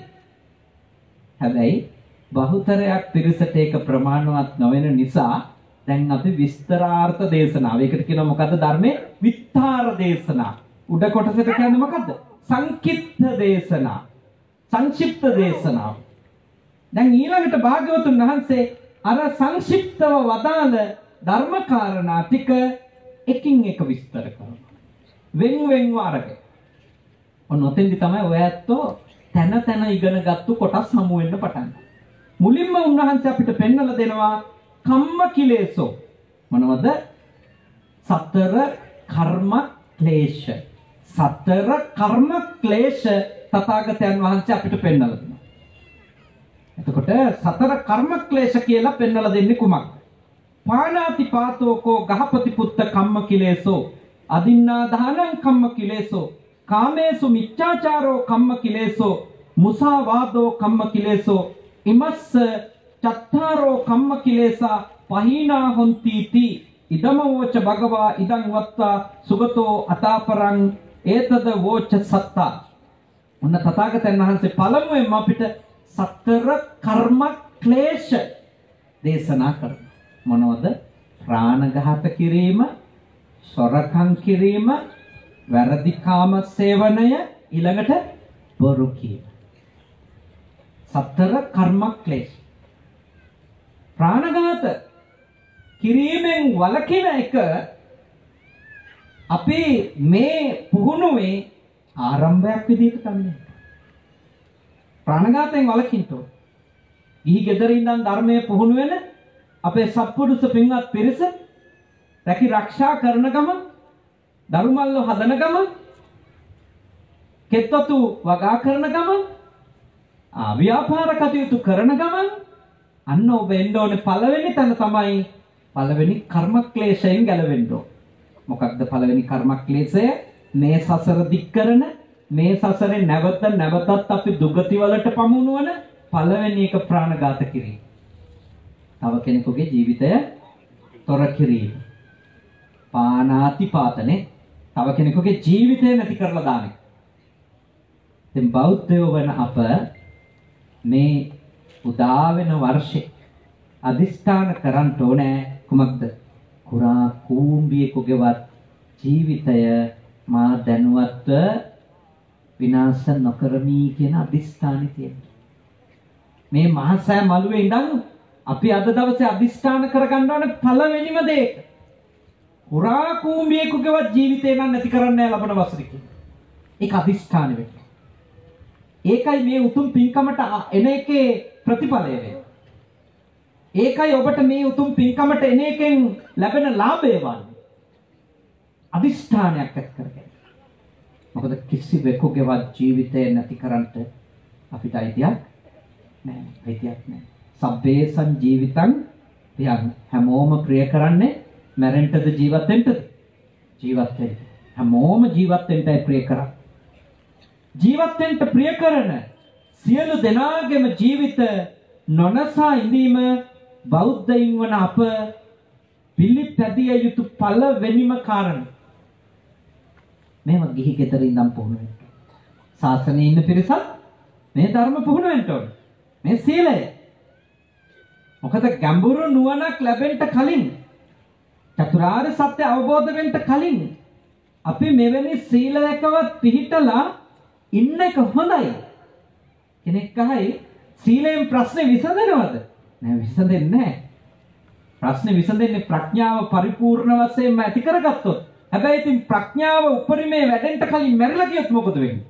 හැබැයි බහුතරයක් පිරිසට ඒක ප්‍රමාණවත් නොවන නිසා දැන් අපි විස්තරාර්ථ දේශනාව. ඒකට කියනවා මොකද්ද? ධර්මයේ විස්තර දේශනා. උඩ කොටසට කියන්නේ මොකද්ද? සංක්ෂිප්ත දේශනා. සංක්ෂිප්ත දේශනාව. දැන් ඊළඟට භාග්‍යවතුන් වහන්සේ අර සංක්ෂිප්තව වදාළ ධර්ම කාරණා ටික එකින් එක විස්තර කරනවා. වෙන් වෙන්ව අරගෙන. ඔන්න ඔතෙන්දි තමයි ඔය ඇත්තෝ තන තන ඉගෙනගත්තු කොටස් හමු වෙන්න පටන් ගන්නේ. මුලින්ම උන්වහන්සේ අපිට පෙන්වලා දෙනවා කම්ම කිලේසෝ. මොනවද? සතර කර්ම ක්ලේශ. සතර කර්ම ක්ලේශ තථාගතයන් වහන්සේ අපිට පෙන්වලා දෙනවා. එතකොට සතර කර්ම ක්ලේශ කියලා පෙන්වලා දෙන්නේ කුමක්ද? පාණාති පාතෝකෝ ගහපති පුත්ත කම්ම කිලේසෝ, අදින්නා දානං කම්ම කිලේසෝ, කාමේසු මිච්ඡාචාරෝ කම්ම කිලේසෝ, මුසාවාදෝ කම්ම කිලේසෝ, ඉමස්ස චත්තාරෝ කම්ම කිලේසා පහීනා හොಂತಿ ති ඉදමෝච භගවා ඉදං වත්තා සුගතෝ අතාපරං ඒතද වෝච සත්තා. ඔන්න තථාගතයන් වහන්සේ පළමුවෙන්ම අපිට සතර කර්ම ක්ලේශ දේශනා කරනවා. මොනවද? ප්‍රාණඝාත කිරීම, සොරකම් කිරීම, වැරදි කාම සේවනය, ඊළඟට බොරු කීම. සතර කර්ම ක්ලේශ. ප්‍රාණඝාත කිරීමෙන් වළකින එක අපි මේ පුහුණුවේ ආරම්භයක් විදිහට ගන්න. ප්‍රාණඝාතයෙන් වළකින්න ඕන. ගිහි ගෙදර ඉඳන් ධර්මයේ පුහුණු වෙන අපේ සත්පුරුෂ පින්වත් පිරිස රැකී ආරක්ෂා කරන ගම, දරුමල්ල හදන ගම, කෙත්වතු වගා කරන ගම, ව්‍යාපාර කටයුතු කරන ගම අන්න ඔබ එන්න ඕනේ පළවෙනි තැන තමයි පළවෙනි කර්ම ක්ලේශයෙන් ගැලවෙන්න ඕන. මොකක්ද පළවෙනි කර්ම ක්ලේශය? මේ සසර දික් කරන, මේ සසරේ නැවත නැවතත් අපි දුගති වලට පමුණුවන පළවෙනි එක ප්‍රාණඝාත කිරීම. තව කෙනෙකුගේ ජීවිතය තොර කිරීම. පාණාතිපාතනේ තව කෙනෙකුගේ ජීවිතය නැති කරලා දාන එක. දැන් බෞද්ධයෝ වෙන අප මේ උදා වෙන වර්ෂේ අදිස්ථාන කරන්න ඕනේ කුමක්ද? කුරා කූඹියෙකුගේවත් ජීවිතය මා දැනුවත්ව විනාශ නොකරමි කියන අදිස්ථානෙ තියෙනවා. මේ මහසෑ මළුවේ ඉඳන් අපි අද දවසේ අදිස්ථාන කරගන්න ඕනේ පළවෙනිම දේ. කුරා කූඹියෙකුගේවත් ජීවිතේ නම් නැති කරන්න ලබන වසරේ කියලා. ඒක අදිස්ථානෙ වෙන්න. ඒකයි මේ උතුම් පින්කමට එන එකේ ප්‍රතිඵලය වෙන්නේ. ඒකයි ඔබට මේ උතුම් පින්කමට එන එකෙන් ලැබෙන ලාභය වන්නේ. අදිෂ්ඨානයක් ඇති කරගන්න. මොකද කිසිවෙකුගේවත් ජීවිතය නැති කරන්නට අපිට අයිතියක් නැහැ. අයිතියක් නැහැ. සබ්බේ සං ජීවිතං තියන්න. හැමෝම ප්‍රිය කරන්නේ මැරෙන්නද ජීවත් වෙන්නද? ජීවත් වෙන්න. හැමෝම ජීවත් වෙන්නයි ප්‍රිය කරන්නේ. ජීවත් වෙන්න ප්‍රිය කරන සියලු දෙනාගේම ජීවිත නොනසා ඉඳීම බෞද්ධයින් වන අප පිළිපැදිය යුතු පළවෙනිම කාරණය. මේව ගිහි ගෙදර ඉඳන් පුහුණු වෙන්න. ශාසනයේ ඉන්න පිරිසක් මේ ධර්ම පුහුණු වෙන්න ඕන. මේ සීලය. මොකද ගැඹුරු නුවණක් ලැබෙන්න කලින්, චතුරාර්ය සත්‍ය අවබෝධ වෙන්න කලින් අපි මෙවැනි සීලයකවත් පිළිහිටලා ඉන්න එක හොඳයි. කෙනෙක් අහයි සීලයෙන් ප්‍රශ්නේ විසඳනවද? නෑ, විසඳෙන්නේ නෑ. ප්‍රශ්නේ විසඳෙන්නේ ප්‍රඥාව පරිපූර්ණ වශයෙන්ම ඇති කරගත්තොත්. හැබැයි ඉතින් ප්‍රඥාව උපරිමේ වැඩෙන්න කලින් මැරිලා ගියොත් මොකද වෙන්නේ?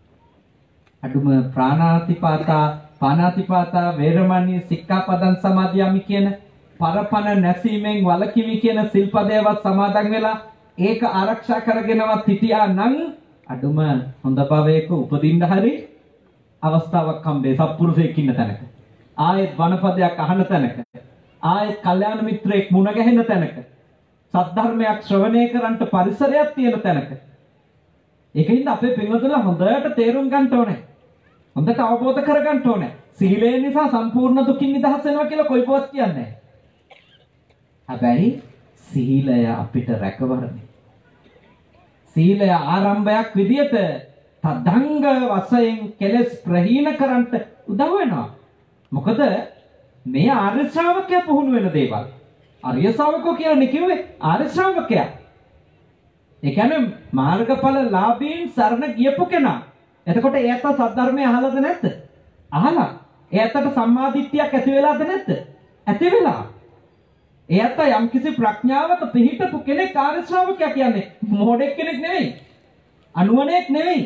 අඩුම ප්‍රාණාතිපාතා පානාතිපාතා වේරමණී සික්ඛාපදං සමාදියාමි කියන පරපණ නැසීමෙන් වළකිමි කියන සිල්පදයවත් සමාදන් වෙලා ඒක ආරක්ෂා කරගෙනවත් හිටියා නම් අඩුම හොඳ භවයක උපදින්න හරි අවස්ථාවක් හම්බේ සත්පුරුෂයෙක් ඉන්න තැනක. ආයෙත් වනපදයක් අහන තැනක. ආයෙත් කල්යාණ මිත්‍රයෙක් මුණ ගැහෙන තැනක. සද්ධර්මයක් ශ්‍රවණය කරන්ට පරිසරයක් තියෙන තැනක. ඒකින්ද අපේ පින්වතුන්ලා හොඳට තේරුම් ගන්න ඕනේ. හොඳට අවබෝධ කර ගන්න ඕනේ. සීලය නිසා සම්පූර්ණ දුකින් නිදහස් වෙනවා කියලා කොයිපවත් කියන්නේ නැහැ. හැබැයි සීලය අපිට රැකවරණය. සීලය ආරම්භයක් විදියට තදංග වශයෙන් කෙලස් ප්‍රහීන කරන්ට උදව් වෙනවා. මොකද මේ ආර්ය ශ්‍රාවකයා පුහුණු වෙන දේවල්. ආර්ය ශ්‍රාවකෝ කියන්නේ කිව්වේ ආර්ය ශ්‍රාවකයා. ඒ කියන්නේ මාර්ගඵල ලාභීන් සරණ ගියපු කෙනා. එතකොට එයාට සද්ධර්මය අහලාද නැද්ද? අහලා. එයාට සම්මාදිට්ඨියක් ඇති වෙලාද නැද්ද? ඇති වෙලා. එයාට යම්කිසි ප්‍රඥාවක පිහිටපු කෙනෙක් ආර්ය ශ්‍රාවකයා කියන්නේ මොඩෙක් කෙනෙක් නෙවෙයි. අනුවණෙක් නෙවෙයි.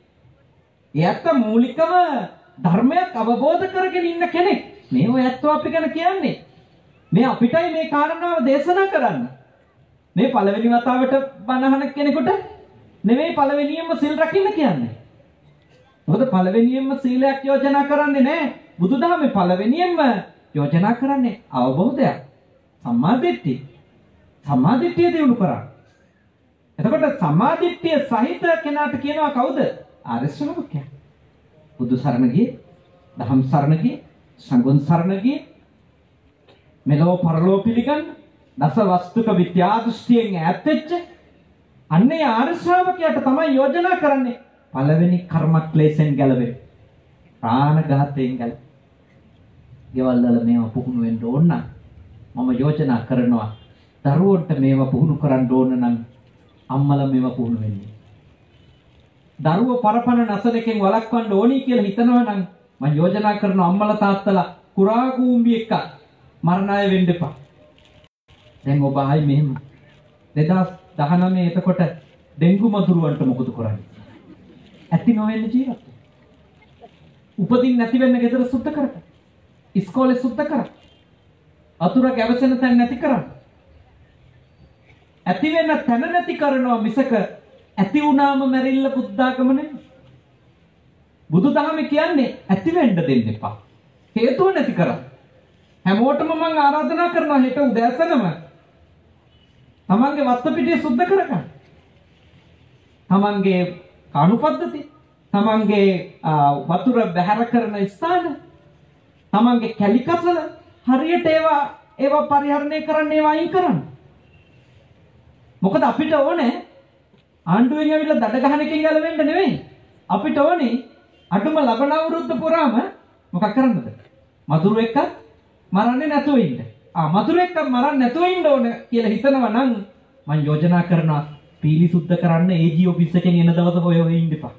එයාට මූලිකව ධර්මයක් අවබෝධ කරගෙන ඉන්න කෙනෙක්. මේ ඔයත්ව අපි ගැන කියන්නේ. මේ අපිටයි මේ කාරණාව දේශනා කරන්න. මේ පළවෙනි වතාවට බණහන කෙනෙකුට නෙවෙයි පළවෙනියෙන්ම සිල් රකින්න කියන්නේ. මොකද පළවෙනියෙන්ම සීලයක් යෝජනා කරන්නේ නැහැ. බුදුදහමේ පළවෙනියෙන්ම යෝජනා කරන්නේ අවබෝධයක්. සම්මාදිට්ඨිය. සම්මාදිට්ඨිය දිනු කරා. එතකොට සම්මාදිට්ඨිය සහිත කෙනාට කියනවා කවුද? ආර්ය ශ්‍රාවකයා. බුදු සරණ ගියේ, දහම් සරණ ගියේ, සංඝුන් සරණ ගියේ, මෙලොව පරලොව පිළිගන්න, දස වස්තුක විද්‍යා දෘෂ්ටියෙන් ඈත් වෙච්ච අන්නේ ආර්ය ශ්‍රාවකයාට තමයි යෝජනා කරන්නේ පළවෙනි කර්ම ක්ලේශෙන් ගැලවෙන්න. ප්‍රාණඝාතයෙන් ගැලවෙන්න. ගෙවල් වල මේවා පුහුණු වෙන්න ඕන නම් මම යෝජනා කරනවා දරුවන්ට මේවා පුහුණු කරන්න ඕන නම් අම්මලා මේවා පුහුණු වෙන්නේ. දරුවෝ පරපණ නැසන එකෙන් වළක්වන්න ඕනි කියලා හිතනවා නම් මම යෝජනා කරනවා අම්මලා තාත්තලා කුරා කූඹි එක මරණය වෙන්න එපා. දැන් ඔබ ආයි මෙහෙම දෙදාස් දහනවය එතකොට ඩෙන්ගු මදුරුවන්ට මොකද කරන්නේ? ඇති නොවෙන්න ජීවත්. උපදින්න නැති වෙන්න ගෙදර සුද්ධ කරගන්න. ඉස්කෝලේ සුද්ධ කරගන්න. අතුරු ගැවසෙන තැන් නැති කරන්න. ඇති වෙන තැන නැති කරනවා මිසක ඇති වුණාම මැරිල්ල බුද්ධාගම නෙමෙයි. බුදුදහමේ කියන්නේ ඇති වෙන්න දෙන්න එපා. හේතුව නැති කරන්න. හැමෝටම මම ආරාධනා කරනවා හෙට උදෑසනම තමන්ගේ වත්ත පිටිය සුද්ධ කරගන්න. තමන්ගේ කාණු පද්ධති, තමන්ගේ වතුර බැහැර කරන ස්ථාන, තමන්ගේ කැලිකසල හරියට ඒවා ඒවා පරිහරණය කරන්න ඒවා අයින් කරන්න. මොකද අපිට ඕනේ ආණ්ඩුවෙන් ඇවිල්ලා දඩ ගහන එකෙන් ගැලවෙන්න නෙවෙයි. අපිට ඕනේ අඩුම ලබන අවුරුද්ද පුරාම මොකක් කරන්නද? මధుර එක්ක මරන්නේ නැතුව ඉන්න. ආ මధుර එක්ක මරන්නේ නැතුව ඉන්න ඕන කියලා හිතනවා නම් මම යෝජනා කරනවා පීලි සුද්ධ කරන්න ඒජී ඔෆිස් එකෙන් එන දවස හොය හොය ඉන්න එපා.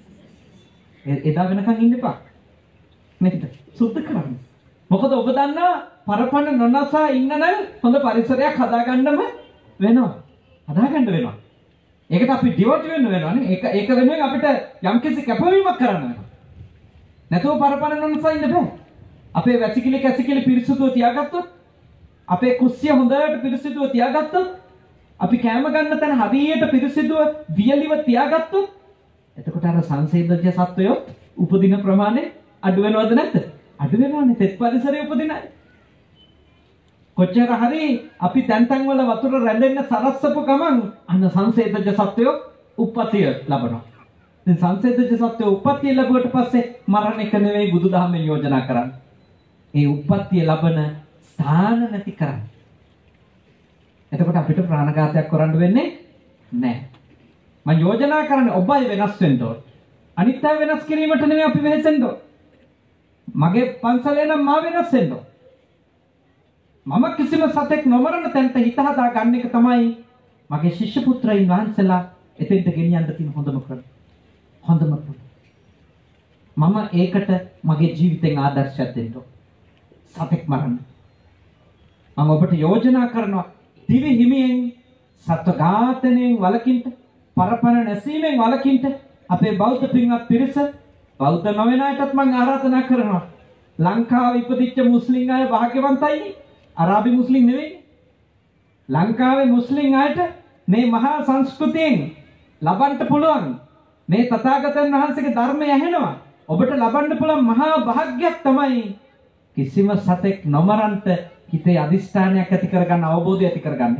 එදා වෙනකන් ඉන්න එපා. නේද? සුද්ධ කරන්න. මොකද ඔබ දන්නා පරපණ නොනසා ඉන්න නම් හොඳ පරිසරයක් හදාගන්නම වෙනවා. හදාගන්න වෙනවා. ඒකට අපි ඩිවෝට් වෙන්න වෙනවා නේ. ඒක ඒක වෙනුවෙන් අපිට යම්කිසි කැපවීමක් කරන්න වෙනවා. නැතුව පරපණ නොනසා ඉන්න බෑ. අපේ වැසිකිලි කැසිකිලි පිරිසුදුව තියාගත්තොත්, අපේ කුස්සිය හොඳට පිරිසුදුව තියාගත්තොත්, අපි කැම ගන්න තැන හරියට පිරිසිදුව වියලිව තියාගත්තොත් එතකොට අර සංසේදජ සත්වයෝ උපදින ප්‍රමාණය අඩු වෙනවද නැද්ද? අඩු වෙනවනේ. තෙත් පරිසරයේ උපදින අය. කොච්චර හරි අපි තැන් තැන් වල වතුර රැඳෙන්න සරස්සපු ගමන් අන්න සංසේදජ සත්වයෝ උප්පත්තිය ලබනවා. දැන් සංසේදජ සත්වයෝ උප්පත්තිය ලැබුවට පස්සේ මරණ එක නෙවෙයි බුදුදහමෙන් යෝජනා කරන්නේ. ඒ උප්පත්තිය ලබන ස්ථාන නැති කරන්නේ. එතකොට අපිට ප්‍රාණඝාතයක් කරන්න වෙන්නේ නැහැ. මම යෝජනා කරන්නේ ඔබයි වෙනස් වෙන්න ඕන. අනිත් අය වෙනස් කිරීමට නෙමෙයි අපි වෙහෙසෙන්න ඕන. මගේ පන්සලේ නම් මා වෙනස් වෙන්න ඕන. මම කිසිම සතෙක් නොමරන තැනට හිත හදා ගන්න එක තමයි මගේ ශිෂ්‍ය පුත්‍රයන් වහන්සේලා එතෙන්ට ගෙනියන්න තියෙන හොඳම ක්‍රම. හොඳම ක්‍රම. මම ඒකට මගේ ජීවිතෙන් ආදර්ශයක් දෙන්න ඕන. සතෙක් මරන්න. මම ඔබට යෝජනා කරනවා දිවි හිමියෙන් සත්ව ඝාතනයෙන් වළකින්න, පරපණ නැසීමෙන් වළකින්න අපේ බෞද්ධ පින්වත් පිරිස බෞද්ධ නොවන අයටත් මම ආරාධනා කරනවා. ලංකාවේ ඉපදිච්ච මුස්ලිම් අය වාග්යවන්තයි. අරාබි මුස්ලිම් නෙවෙයි. ලංකාවේ මුස්ලිම් අයට මේ මහා සංස්කෘතියෙන් ලබන්න පුළුවන් මේ තථාගතයන් වහන්සේගේ ධර්මය ඇහෙනවා. ඔබට ලබන්න පුළුවන් මහා භාග්‍යයක් තමයි කිසිම සතෙක් නොමරන්ට හිතේ අදිෂ්ඨානයක් ඇති කරගන්න, අවබෝධය ඇති කරගන්න.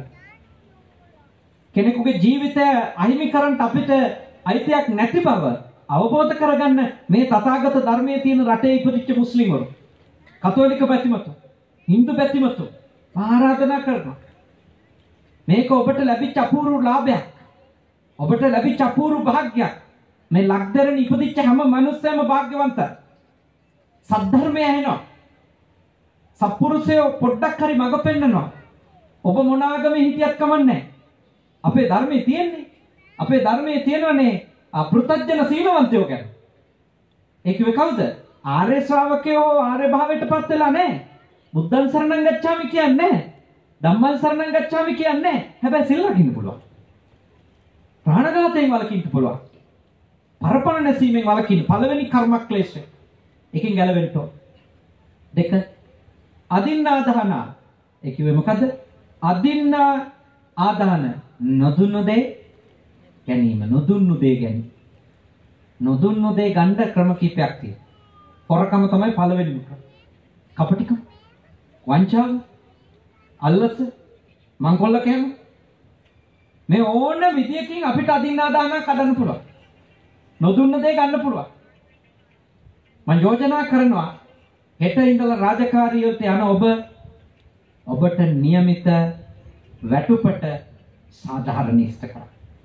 කෙනෙකුගේ ජීවිතය අහිමි කරන්න අපිට අයිතියක් නැති බව අවබෝධ කරගන්න මේ තථාගත ධර්මයේ තියෙන රටේ ඉපදිච්ච මුස්ලිම්වරු, කතෝලික පැතිමතු, හින්දු පැතිමතු ආරාධනා කරනවා. මේක ඔබට ලැබිච්ච අපූර්ව ලාභයක්. ඔබට ලැබිච්ච අපූර්ව භාග්‍යයක්. මේ ලක්දරණ ඉපදිච්ච හැම මිනිස්සෙම භාග්‍යවන්තයි. සද්ධර්මය ඇහෙනවා. සත්පුරුෂයෝ පොඩ්ඩක් හරි මඟ පෙන්නනවා. ඔබ මොන ආගමේ හිටියත් කමන්නේ. අපේ ධර්මයේ තියෙන්නේ. අපේ ධර්මයේ තියෙනවනේ අපෘතජන සීලවන්තයෝ ගැන. ඒ කිව්වේ කවුද? ආර්ය ශ්‍රාවකයෝ ආර්ය භාවයටපත් වෙලා නැහැ. බුද්ධං සරණං ගච්ඡාමි කියන්නේ නැහැ. ධම්මං සරණං ගච්ඡාමි කියන්නේ නැහැ. හැබැයි සිල් රකින්න පුළුවන්. ප්‍රාණඝාතයෙන් වළකින්න පුළුවන්. පරපණ නැසීමෙන් වළකින්න පළවෙනි කර්මක්ලේශය. එකකින් ගැලවෙන්න ඕන. දෙක අදින්නා දාන. ඒ කිව්වේ මොකද්ද? අදින්නා ආදාන නොදුන්නු දේ ගැනීම, නොදුන්නු දේ ගැනීම. නොදුන්නු දේ ගන්න ක්‍රම කීපයක් තියෙනවා. හොරකම තමයි පළවෙනිම ක්‍රම. කපටිකම, වංචාව, අල්ලස, මංකොල්ල කෑම. මේ ඕන විදියකින් අපිට අදින්නා දාන කඩන්න පුළුවන්. නොදුන්න දේ ගන්න පුළුවන්. මම යෝජනා කරනවා හෙට ඉඳලා රාජකාරියට යන ඔබ ඔබට નિયમિત වැටුපට සාධාරණීස්ත කරන්න.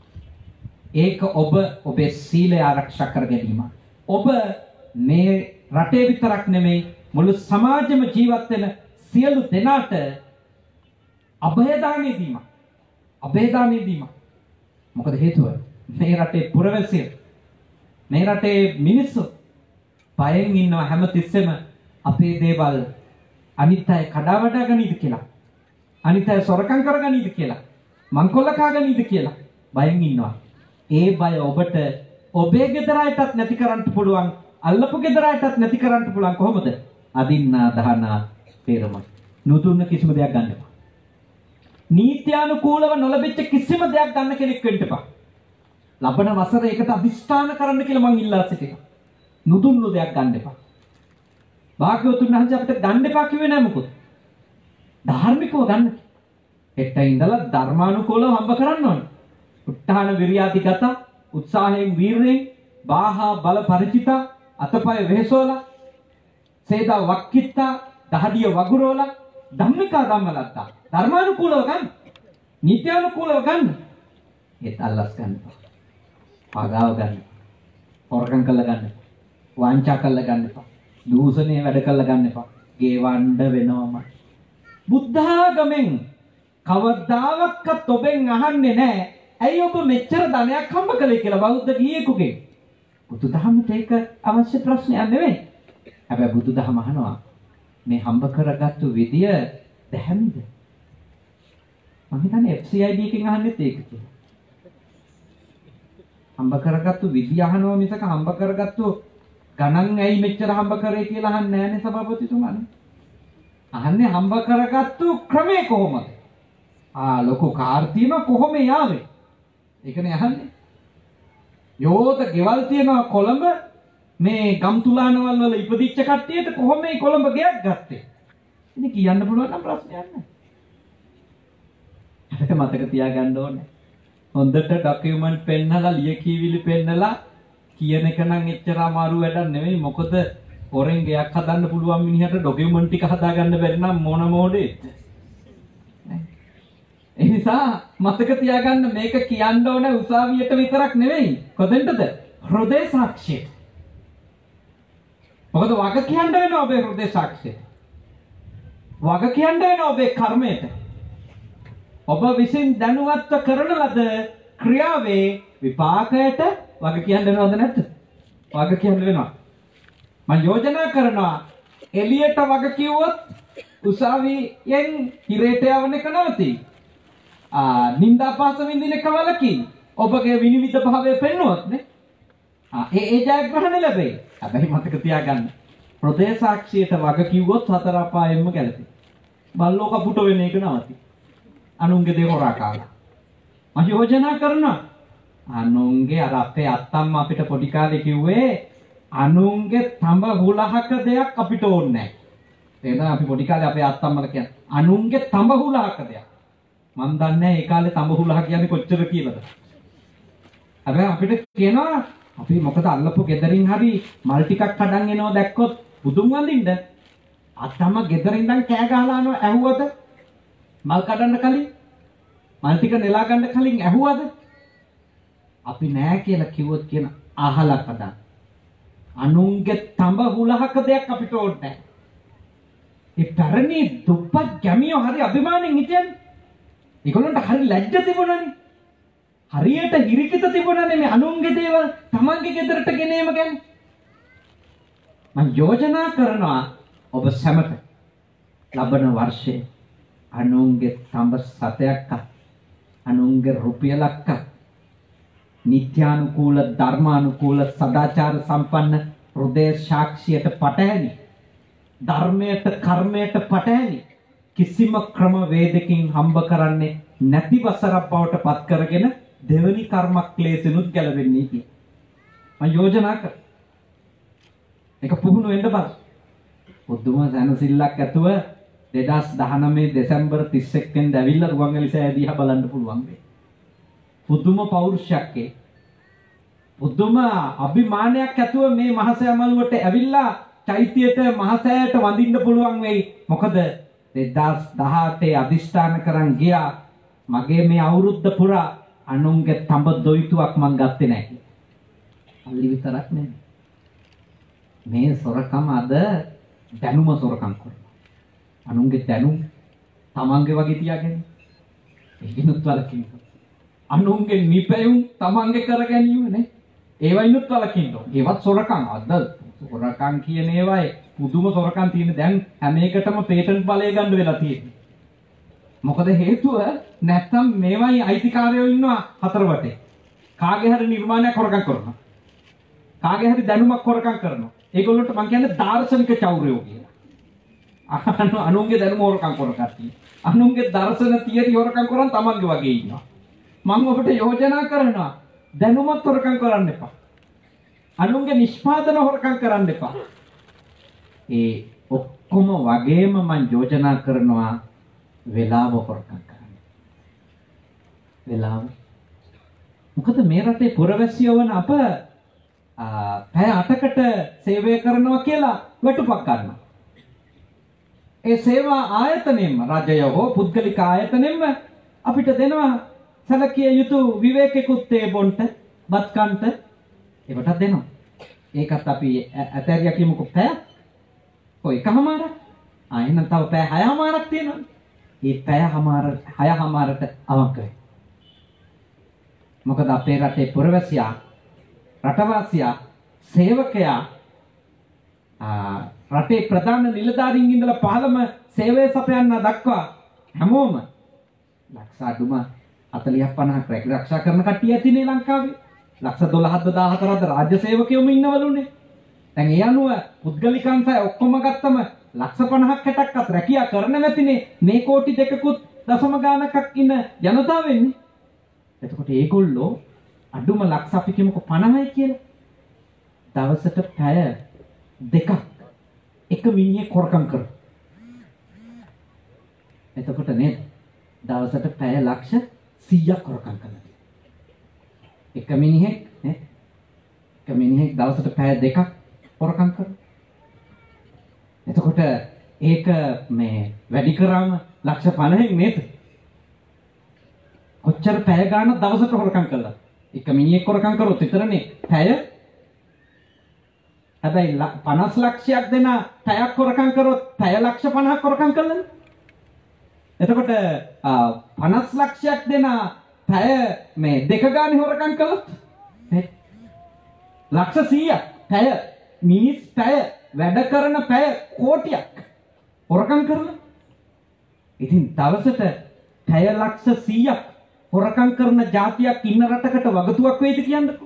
ඒක ඔබ ඔබේ සීලය ආරක්ෂා කර ගැනීම. ඔබ මේ රටේ විතරක් නෙමෙයි මුළු සමාජෙම ජීවත් වෙන සියලු දෙනාට අභයදානෙ දීම. අභයදානෙ දීම. මොකද හේතුව? මේ රටේ පුරවැසියෝ, මේ රටේ මිනිස්සු බයෙන් ඉන්නවා හැමතිස්සෙම අපේ දේවල් අනිත් අය කඩා වඩා ගනීද කියලා. අනිත් අය සොරකම් කරගනීද කියලා. මංකොල්ල කාගනීද කියලා බයෙන් ඉන්නවා. ඒ බය ඔබට ඔබේ ගෙදර අයටත් නැති කරන්න පුළුවන්. අල්ලපු ගෙදර අයටත් නැති කරන්න පුළුවන්. කොහොමද? අදින්නා දානා තේරම. නුදුන්න කිසිම දෙයක් ගන්න එපා. නීත්‍යානුකූලව නොලැබෙච්ච කිසිම දෙයක් ගන්න කෙනෙක් වෙන්න එපා. ලබන වසර ඒකට අදිෂ්ඨාන කරන්න කියලා මං ඉල්ලා සිටිනවා. නුදුන්නු දෙයක් ගන්න එපා. භාග්‍යවතුන් වහන්සේ අපිට ගන්න එපා කිව්වේ නෑ මොකද? ධාර්මිකව ගන්න. හෙට ඉඳලා ධර්මානුකූලව හම්බ කරන්න ඕනේ. උත්හාන විරියාතිගත උත්සාහයෙන් වීරයෙන් බාහා බල පරිචිතා අතපය වෙහසෝලා සේදා වක්කිත්තා දහඩිය වගුරෝලා ධම්මිකා ධම්මලත්තා ධර්මානුකූලව ගන්න. නීත්‍යානුකූලව ගන්න. ඒත් අල්ලස් ගන්න. පගාව ගන්න. හොරකම් කළා ගන්න. වාංචා කළා ගන්න එපා. දූෂණේ වැඩ කළා ගන්න එපා. ගේවන්න වෙනවම. බුද්ධාගමෙන් කවදාවත් ඔබෙන් අහන්නේ නැහැ. ඇයි ඔබ මෙච්චර ධනයක් හම්බ කළේ කියලා බෞද්ධ ගියෙකුගෙන්. බුදුදහමට ඒක අවශ්‍ය ප්‍රශ්නයක් නෙවෙයි. හැබැයි බුදුදහම අහනවා මේ හම්බ කරගත්තු විදිය දැහැමිද? මම හිතන්නේ එෆ් සී ආයි ඩී එකෙන් අහන්නෙත් ඒක කියලා. හම්බ කරගත්තු විදිය අහනවා මිසක හම්බ කරගත්තු ගණන් ඇයි මෙච්චර හම්බ කරේ කියලා අහන්නේ නැහැනේ සභාපතිතුමානේ. අහන්නේ හම්බ කරගත්තු ක්‍රමය කොහොමද? ආ ලොකු කාර් තියෙනවා කොහොම යාවේ? ඒකනේ අහන්නේ. යෝත ගෙවල් තියෙනවා කොළඹ මේ ගම්තුලානවල් වල ඉපදිච්ච කට්ටියට කොහොම මේ කොළඹ ගයක් ගත්තේ? ඉතින් කියන්න පුළුවන් නම් ප්‍රශ්නයක් නැහැ. ඒක මතක තියාගන්න ඕනේ. හොඳට ડોකියුමන්ට් පෙන්නලා ලියකියවිලි පෙන්නලා කියන එක නම් එච්චර අමාරු වැඩක් නෙවෙයි. මොකද හොරෙන් ගයක් හදන්න පුළුවන් මිනිහට ડોකියුමන්ට් ටික හදාගන්න බැරි නම් මොන මොඩේද? ඒ නිසා මතක තියාගන්න මේක කියන්න ඕන උසාවියට විතරක් නෙවෙයි. කොතෙන්ටද? හෘදේ සාක්ෂිය. මොකද වග කියන්න වෙනවා ඔබේ හෘදේ සාක්ෂියට. වග කියන්න වෙනවා ඔබේ කර්මයට. ඔබ විසින් දැනුවත්ව කරන ලද ක්‍රියාවේ විපාකයට වග කියන්න වෙනවද නැද්ද? වග කියන්න වෙනවා. මම යෝජනා කරනවා එළියට වග කිව්වොත් උසාවියෙන් හිරේට යවන එක නවතී. නින්දාපාස විඳින එක වලකින් ඔබගේ විනිවිද භාවය පෙන්වුවොත් නේ ආ ඒ ඒ ජයග්‍රහණ ලැබෙයි. හැබැයි මතක තියාගන්න හෘදය සාක්ෂියට වග කිව්වොත් හතර අපායෙන්ම ගැලපෙයි. බල්ලෝ කපුට වෙන එක නවති. අනුන්ගේ දේ හොරා කාලා. මම යෝජනා කරනවා අනුන්ගේ අර අපේ අත්තම්ම අපිට පොඩි කාලේ කිව්වේ අනුන්ගේ තඹ හුලහක දෙයක් අපිට ඕනේ නැහැ. එහෙනම් අපි පොඩි කාලේ අපේ අත්තම්මලා කියන්නේ අනුන්ගේ තඹ හුලහක දෙයක්. මම දන්නේ ඒ කාලේ තඹ හුලහ කියන්නේ කොච්චර කියලාද. හැබැයි අපිට කියනවා අපි මොකද අල්ලපු ගෙදරින් හරි මල් ටිකක් කඩන් එනවා දැක්කොත් බුදුන් වඳින්න අත්තම්ම ගෙදරින් ඉඳන් කෑ ගහලා අනෝ ඇහුවද මල් කඩන්න කලින් මල් ටික නෙලා ගන්න කලින් ඇහුවද අපි නෑ කියලා කිව්වොත් කියන අහලා කඩන් අනුන්ගේ තඹ හුලහක දෙයක් අපිට ඕනේ නැහැ. ඒ පැරණි දුප්පත් ගැමියෝ හරි අභිමාණයෙන් හිටියනේ. ඒගොල්ලන්ට හරි ලැජ්ජ තිබුණානේ. හරියට හිරිකිත තිබුණානේ මේ අනුන්ගේ දේවල් තමන්ගේ ගෙදරට ගෙනීම ගැන. මම යෝජනා කරනවා ඔබ සැමට ලබන වර්ෂයේ අනුන්ගේ තඹ සතයක්ක අනුන්ගේ රුපියලක්ක නිත්‍යානුකූල ධර්මානුකූල සදාචාර සම්පන්න හෘදය සාක්ෂියට පටහැනි ධර්මයට කර්මයට පටහැනි කිසිම ක්‍රම වේදකින් හම්බ කරන්නේ නැති වසරක් බවට පත් කරගෙන දෙවනි කර්ම ක්ලේශනුත් ගැලවෙන්නේ කිය. මම යෝජනා කර. ඒක පුහුණු වෙන්න බල. පුදුම සැනසෙල්ලක් ඇතුව දෙදාස් දහනවය දෙසැම්බර් තිස් එක් වෙනිදා ඇවිල්ලා රුවන්වැලි සෑය දිහා බලන්න පුළුවන් වෙයි. පුදුම පෞරුෂයක් ඒ. පුදුම අභිමානයක් ඇතුව මේ මහසෑමලුවට ඇවිල්ලා චෛත්‍යයට මහසෑයට වඳින්න පුළුවන් වෙයි. මොකද දෙදාස් දහඅටේ අදිෂ්ඨාන කරන් ගියා මගේ මේ අවුරුද්ද පුරා අනුන්ගේ තඹ දොයිතුවක් මං ගත්තේ නැහැ. අල්ලි විතරක් නෙමෙයි. මේ සොරකම අද දැනුම සොරකම් කරනවා. අනුන්ගේ දැනුම තමන්ගේ වගේ තියාගෙන ඒකිනුත් වලකින්න. අනුන්ගේ නිපැයුම් තමන්ගේ කර ගැනීම නේ. ඒවයිනුත් වලකින්න. ඒවත් සොරකම්. අද සොරකම් කියන ඒවායි පුදුම සොරකම් තියෙන දැන් හැම එකටම පේටන්ට් බලය ගන්න වෙලා තියෙන්නේ. මොකද හේතුව නැත්තම් මේවයි අයිතිකාරයෝ ඉන්නවා හතර වටේ. කාගේ හරි නිර්මාණයක් හොරකම් කරනවා. කාගේ හරි දැනුමක් හොරකම් කරනවා. ඒගොල්ලන්ට මම කියන්නේ දාර්ශනික චෞර්යෝ කියලා. අනු අනුන්ගේ දැනුම හොරකම් කරන කට්ටිය. අනුන්ගේ දර්ශන තියරි හොරකම් කරන් තමන්ගේ වගේ ඉන්නවා. මම ඔබට යෝජනා කරනවා දැනුමත් හොරකම් කරන්න එපා. අනුන්ගේ නිෂ්පාදන හොරකම් කරන්න එපා. ඒ ඔක්කොම වගේම මම යෝජනා කරනවා වෙලාව හොරකම් කරන්න. වෙලාව. මොකද මේ රටේ පුරවැසියෝ වන අප පැය අටකට සේවය කරනවා කියලා වැටුපක් ගන්නවා. ඒ සේවා ආයතනෙම රජය හෝ පුද්ගලික ආයතනෙම අපිට දෙනවා සැලකිය යුතු විවේකෙකුත් ඒ බොන්ට බත් කන්ට ඒකට දෙනවා. ඒකත් අපි ඇතැරියා කියමුකෝ පැය. ඔය එකමාරක්. ආ එහෙනම් තව පැය හයමාරක් තියෙනවා. මේ පැය හමාර හයමාරට අවංකයි. මොකද අපේ රටේ පුරවැසියා රටවාසියා සේවකයා රටේ ප්‍රධාන නිලධාරීන් ඉඳලා පහළම සේවය සපයන්න දක්වා හැමෝම ලක්ෂ අඩුම හතළිස් පනහක් රැකිරක්ෂා කරන කට්ටිය ඇතිනේ ලංකාවේ. ලක්ෂ දොළහක් දාහතරක් රාජ්‍ය සේවකයෝම ඉන්නවලුනේ. දැන් ඒ අනුව පුද්ගලිකංශය ඔක්කොම ගත්තම ලක්ෂ පනහක් හැටක්වත් රැකියා කරන්න නැතිනේ මේ කෝටි දෙකකුත් දශම ගානක් ඉන්න ජනතාව වෙන්නේ. එතකොට ඒගොල්ලෝ අඩුම ලක්ෂ අපි කියමුකෝ පනහයි කියලා. දවසට පැය දෙකක් එක මිනිහෙක් හොරකම් කරනවා. එතකොට නේද? දවසට පැය ලක්ෂ සීයක් හොරකම් කරනවා. එක මිනිහෙක් නේ? එක මිනිහෙක් දවසට පැය දෙකක් හොරකම් කරනවා. එතකොට ඒක මේ වැඩි කරාම ලක්ෂ පනහක් නේද? කොච්චර පැය ගානක් දවසට හොරකම් කළා? එක මිනිහෙක් හොරකම් කරොත් විතරනේ පැය. හැබැයි පනස් ලක්ෂයක් දෙන පැයක් හොරකම් කරොත් පැය ලක්ෂ පනහක් හොරකම් කළානේ. එතකොට පනස් ලක්ෂයක් දෙන පැය මේ දෙක ගානේ හොරකම් කළොත් ලක්ෂ සීයක් පැය මිනිස් පැය වැඩ කරන පැය කෝටියක් හොරකම් කරලා. ඉතින් දවසට පැය ලක්ෂ සීයක් හොරකම් කරන જાතියක් ඉන්න රටකට වගතුවක් වෙයිද කියන්නකෝ.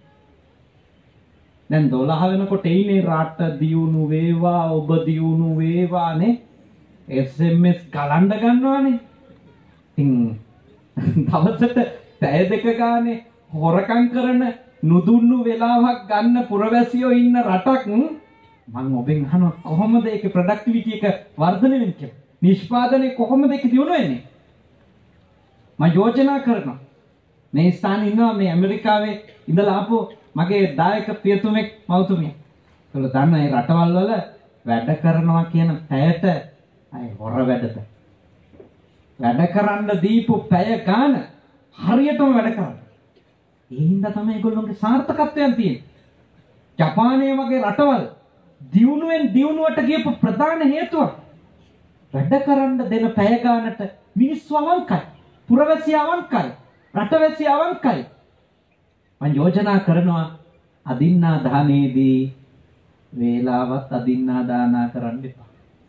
දැන් දොළහ වෙනකොට එයිනේ රට දියුණු වේවා ඔබ දියුණු වේවානේ එස් එම් එස් ගලන්න ගන්නවානේ. ඉතින් දවසට පැය දෙක ගානේ හොරකම් කරන නුදුන්නු වෙලාවක් ගන්න පුරවැසියෝ ඉන්න රටක් මම ඔබෙන් අහනවා කොහොමද ඒකේ ප්‍රොඩක්ටිවිටි එක වර්ධනය වෙන්නේ කියලා. නිෂ්පාදනය කොහොමද ඒක දියුණු වෙන්නේ? මම යෝජනා කරනවා මේ ස්ථානයේ ඉන්නවා මේ ඇමරිකාවේ ඉඳලා ආපු මගේ දායක පියතුමෙක් මවතුමියක්. ඒගොල්ලෝ දන්න මේ රටවල් වල වැඩ කරනවා කියන පැයට අය හොර වැඩද. වැඩ කරන්න දීපු පැය ගාන හරියටම වැඩ කරනවා. ඒ හින්දා තමයි ඒගොල්ලෝගේ සාර්ථකත්වයන් තියෙන්නේ. ජපානයේ වගේ රටවල් දියුණුවෙන් දියුණුවට ගියපු ප්‍රධාන හේතුව වැඩ කරන්න දෙන පැය ගානට මිනිස්සු අවංකයි, පුරවැසිය අවංකයි, රටවැසිය අවංකයි. මම යෝජනා කරනවා අදින්නා දානේදී වේලාවත් අදින්නා දානා කරන්න එපා.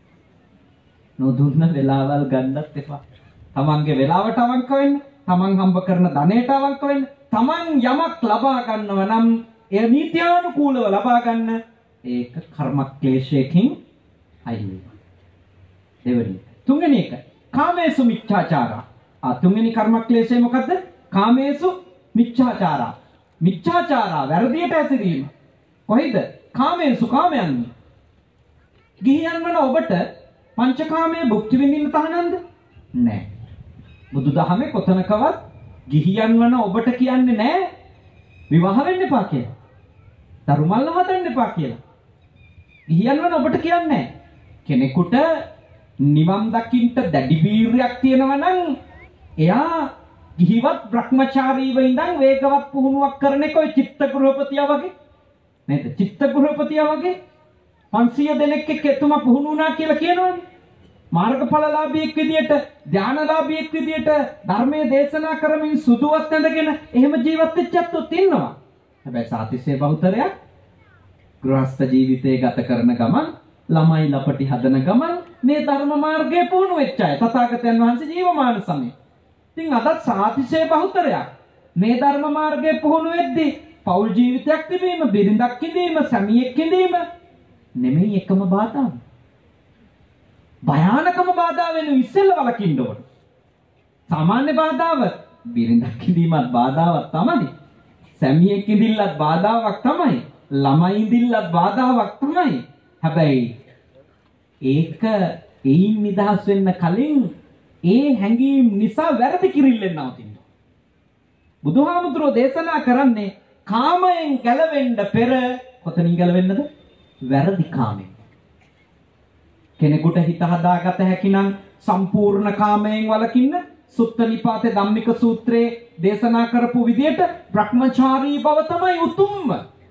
නොදුන්න වෙලාවල් ගන්නත් එපා. තමන්ගේ වෙලාවට අවංක වෙන්න, තමන් හම්බ කරන ධනයට අවංක වෙන්න. තමන් යමක් ලබා ගන්නව නම් එය නීත්‍යානුකූලව ලබා ගන්න. ඒක කර්ම ක්ලේශයකින් අයින් වෙනවා. දෙවෙනි තුන්වෙනි එක කාමේසු මිච්ඡාචාරා. ආ තුන්වෙනි කර්ම ක්ලේශය මොකද්ද? කාමේසු මිච්ඡාචාරා. මිච්ඡාචාරා වැරදියට ඇසිරීම. කොහෙද? කාමේසු කාමයන්හි. ගිහියන් වන ඔබට පංචකාමයේ භුක්ති විඳින්න තහනම්ද? නැහැ. බුදුදහමේ කොතනකවත් ගිහියන් වන ඔබට කියන්නේ නැහැ විවාහ වෙන්න එපා කියලා. දරුමල්ල හදන්න එපා කියලා. ගිහියන් වන ඔබට කියන්නේ නැහැ. කෙනෙකුට නිවන් දකින්න දැඩි වීරියක් තියෙනවා නම් එයා ගිහිවත් බ්‍රහ්මචාරීව ඉඳන් වේගවත් පුහුණුවක් කරන එක ඔය චිත්ත ගෘහපතියා වගේ නේද? චිත්ත ගෘහපතියා වගේ පන්සිය දෙනෙක් එක්ක එතුමා පුහුණු වුණා කියලා කියනවනේ. මාර්ගඵලලාභියෙක් විදියට, ධානලාභියෙක් විදියට ධර්මයේ දේශනා කරමින් සුදුවත් ඇඳගෙන එහෙම ජීවත් වෙච්ච අත්ොත් ඉන්නවා. හැබැයි සාතිස්සේ බහුතරයක් ගෘහස්ත ජීවිතය ගත කරන ගමන් ළමයි ලපටි හදන ගමන් මේ ධර්ම මාර්ගයේ පුහුණු වෙච්ච අය තථාගතයන් වහන්සේ ජීවමාන සමයේ. ඉතින් අදත් සාතිස්සේ බහුතරයක් මේ ධර්ම මාර්ගයේ පුහුණු වෙද්දී පෞල් ජීවිතයක් තිබීම, බිරිඳක් ඉඳීම, සැමියෙක් ඉඳීම නෙමෙයි එකම බාධාව. භයානකම බාධා වෙන ඉස්සෙල්ල වලකින්න ඕන. සාමාන්‍ය බාධාව බිරිඳක් ඉඳීමත් බාධාවක් තමයි. සැමියෙක් ඉඳිල්ලත් බාධාවක් තමයි. ළමයි ඉඳිල්ලත් බාධාවක් තමයි. හැබැයි ඒක එයින් නිදහස් වෙන්න කලින් ඒ හැඟීම් නිසා වැරදි කිරිල්ලෙන් නවතින්න. බුදුහාමුදුරෝ දේශනා කරන්නේ කාමයෙන් ගැලවෙන්න පෙර කොතනින් ගැලවෙන්නද? වැරදි කාමයෙන්. කෙනෙකුට හිත හදාගත හැකි නම් සම්පූර්ණ කාමයෙන් වළකින්න සුත්ත නිපාතේ ධම්මික සූත්‍රයේ දේශනා කරපු විදියට බ්‍රහ්මචාරී බව තමයි උතුම්ම.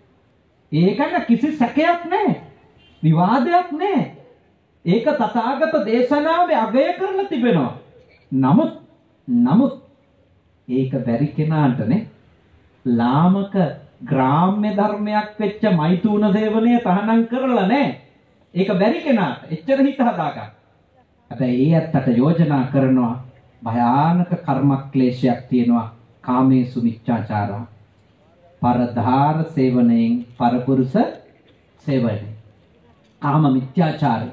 ඒකන කිසි සැකයක් නැහැ. විවාදයක් නැහැ. ඒක තථාගත දේශනාවේ අගය කරලා තිබෙනවා. නමුත් නමුත් ඒක බැරි කෙනාටනේ ලාමක ග්‍රාම්‍ය ධර්මයක් වෙච්ච මෛතුන සේවනය තහනම් කරලා නැහැ. ඒක බැරි කෙනාට එච්චර හිත හදාගන්න. හැබැයි ඒ ඇත්තට යෝජනා කරනවා භයානක කර්ම ක්ලේශයක් තියෙනවා. කාමේසු මිච්ඡාචාරා. පරධාර සේවනයෙන් පරපුරුෂ සේවනයෙන්. කාම මිත්‍යාචාරය.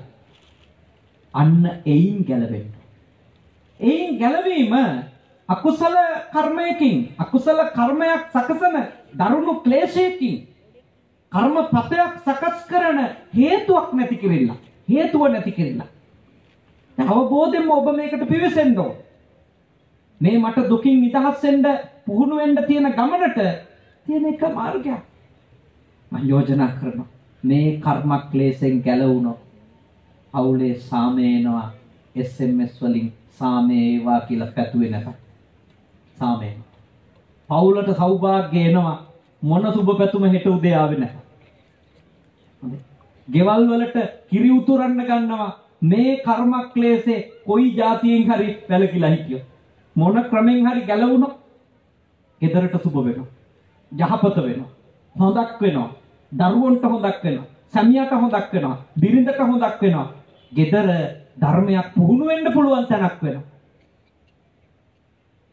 අන්න එයින් ගැලවෙන්න. එයින් ගැලවීම අකුසල කර්මයකින්, අකුසල කර්මයක් සකසන දරුණු ක්ලේශයකින් කර්මපතයක් සකස් කරන හේතුවක් නැති කිරිල්ල. හේතුව නැති කිරිල්ල. අවබෝධයෙන්ම ඔබ මේකට පිවිසෙන්න ඕන. මේ මට දුකින් නිදහස් වෙන්න පුහුණු වෙන්න තියෙන ගමනට තියෙන එක මාර්ගයක්. මම යෝජනා කරනවා මේ කර්ම ක්ලේශෙන් ගැලවුණොත් අවුලේ සාමේනවා එස් එම් එස් වලින් සාමේවා කියලා පැතුවේ නැත. සාමේ. පවුලට සෞභාග්‍ය එනවා මොන සුබ පැතුම හෙට උදේ ආවේ නැහැ. හොඳයි. ගෙවල් වලට කිරි උතුරන්න ගන්නවා මේ කර්ම ක්ලේශේ කොයි જાතියෙන් හරි වැළකීලා හිටියෝ. මොන ක්‍රමෙන් හරි ගැලවුණොත් ගෙදරට සුබ වෙනවා. යහපත වෙනවා. හොඳක් වෙනවා. දරුවන්ට හොඳක් වෙනවා. සැමියාට හොඳක් වෙනවා. බිරිඳට හොඳක් වෙනවා. ගෙදර ධර්මයක් පුහුණු වෙන්න පුළුවන් තැනක් වෙනවා.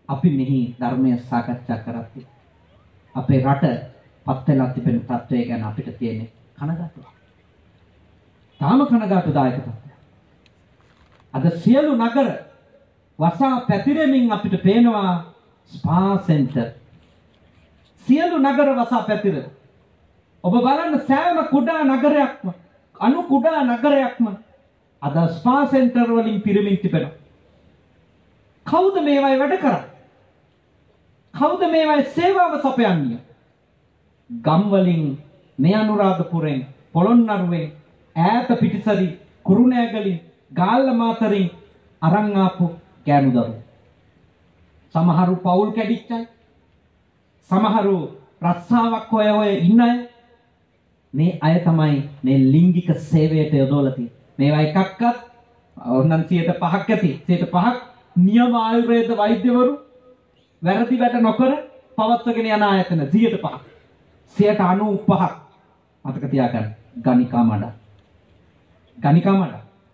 අපි මෙහි ධර්මය සාකච්ඡා කරද්දී අපේ රට පත් වෙලා තිබෙන තත්ත්වය ගැන අපිට තියෙන කනගාටුව. තාම කනගාටුදායක තත්ත්වයක්. අද සියලු නගර වසා පැතිරෙමින් අපිට පේනවා ස්පා සෙන්ටර්. සියලු නගර වසා පැතිර. ඔබ බලන්න සෑම කුඩා නගරයක්ම අනු කුඩා නගරයක්ම අද ස්පා සෙන්ටර් වලින් පිරෙමින් තිබෙනවා. කවුද මේවයි වැඩ කරන්නේ? කවුද මේවයි සේවාව සපයන්නේ? ගම් වලින් මේ අනුරාධපුරෙන් පොළොන්නරුවෙන් ඈත පිටිසරි කුරුණෑගලින් ගාල්ල මාතරින් අරන් ආපු ගෑනු දරුවෝ. සමහරු පවුල් කැඩිච්චයි. සමහරු රස්සාවක් හොය හොය ඉන්න අය. මේ අය තමයි මේ ලිංගික සේවයට යොදවලා තියෙන්නේ. මේවා එකක්වත් ඕනනම් සියයට පහක් ඇති. සියයට පහක් නියම ආයුර්වේද වෛද්‍යවරු වැරදි වැඩ නොකර පවත්වගෙන යන ආයතන සියයට පහක්. සියයට අනූ පහක් මතක තියාගන්න. ගණිකා මඩ. ගණිකා මඩ.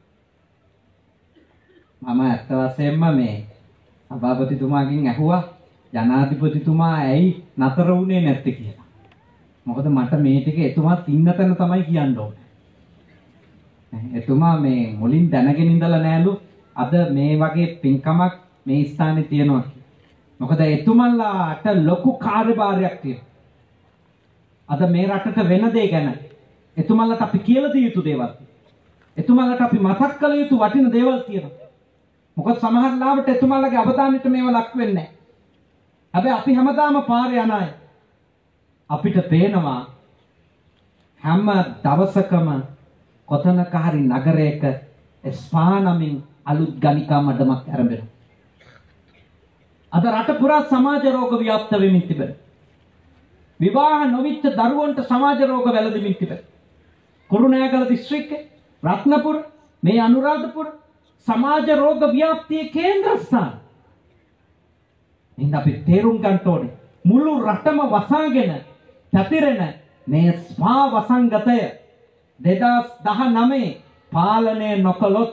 මම ඇත්ත වශයෙන්ම මේ සභාපතිතුමාගෙන් ඇහුවා ජනාධිපතිතුමා ඇයි නතර වුණේ නැත්තේ කියලා. මොකද මට මේ ටික එතුමාත් ඉන්න තැන තමයි කියන්න ඕනේ. එතුමා මේ මුලින් දැනගෙන ඉඳලා නෑලු අද මේ වගේ පින්කමක් මේ ස්ථානේ තියෙනවා කියලා. මොකද එතුමන්ලාට ලොකු කාර්යභාරයක් තියෙනවා. අද මේ රටට වෙන දේ ගැන එතුමන්ලාට අපි කියලා දිය යුතු දේවල්. එතුමන්ලාට අපි මතක් කළ යුතු වටින දේවල් තියෙනවා. මොකද සමහර ලාවට එතුමන්ලාගේ අවධානයට මේව ලක් වෙන්නේ නැහැ. හැබැයි අපි හැමදාම පාරේ යන අය. අපිට පේනවා හැම දවසකම කොතනක හරි නගරයක ස්පා නමින් අලුත් ගණිකා මඩමක් ආරම්භ. අද රට පුරා සමාජ රෝග ව්‍යාප්ත වෙමින් තිබෙනවා. විවාහ නොවිච්ච දරුවන්ට සමාජ රෝග වැළඳෙමින් තිබෙනවා. කුරුණෑගල දිස්ත්‍රික්කේ රත්නපුර මේ අනුරාධපුර සමාජ රෝග ව්‍යාප්තියේ කේන්ද්‍රස්ථාන. එහෙනම් අපි තේරුම් ගන්න ඕනේ මුළු රටම වසාගෙන පැතිරෙන මේ ස්පා වසංගතය දෙදහස් දහනවය පාලනය නොකළොත්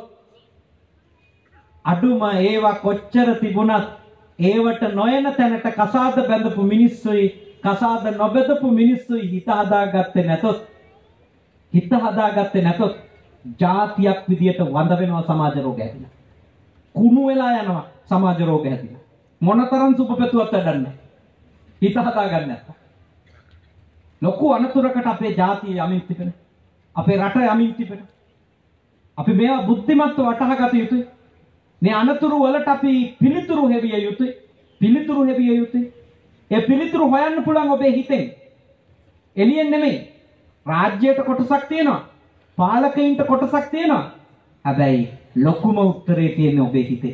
අඩුම ඒවා කොච්චර තිබුණත් ඒවට නොයන තැනට කසාද බැඳපු මිනිස්සුයි කසාද නොබැඳපු මිනිස්සුයි හිත හදාගත්තේ නැතොත් හිත හදාගත්තේ නැතොත් ජාතියක් විදියට වඳ වෙනවා සමාජ රෝග හැදිලා. කුණු වෙලා යනවා සමාජ රෝග හැදිලා. මොනතරම් සුබපැතුවත් වැඩන්නේ. හිත හදාගන්න නැත්නම්. ලොකු අනතුරකට අපේ ජාතිය යමින් තිබෙනවා. අපේ රට යමින් තිබෙනවා. අපි මේවා බුද්ධිමත්ව වටහා ගත යුතුයි. මේ අනතුරු වලට අපි පිළිතුරු හෙවිය යුතුයි. පිළිතුරු හෙවිය යුතුයි. ඒ පිළිතුරු හොයන්න පුළුවන් ඔබේ හිතෙන්. එළියෙන් නෙමෙයි. රාජ්‍යයට කොටසක් තියෙනවා. පාලකයින්ට කොටසක් තියෙනවා. හැබැයි ලොකුම උත්තරේ තියෙන්නේ ඔබේ හිතේ.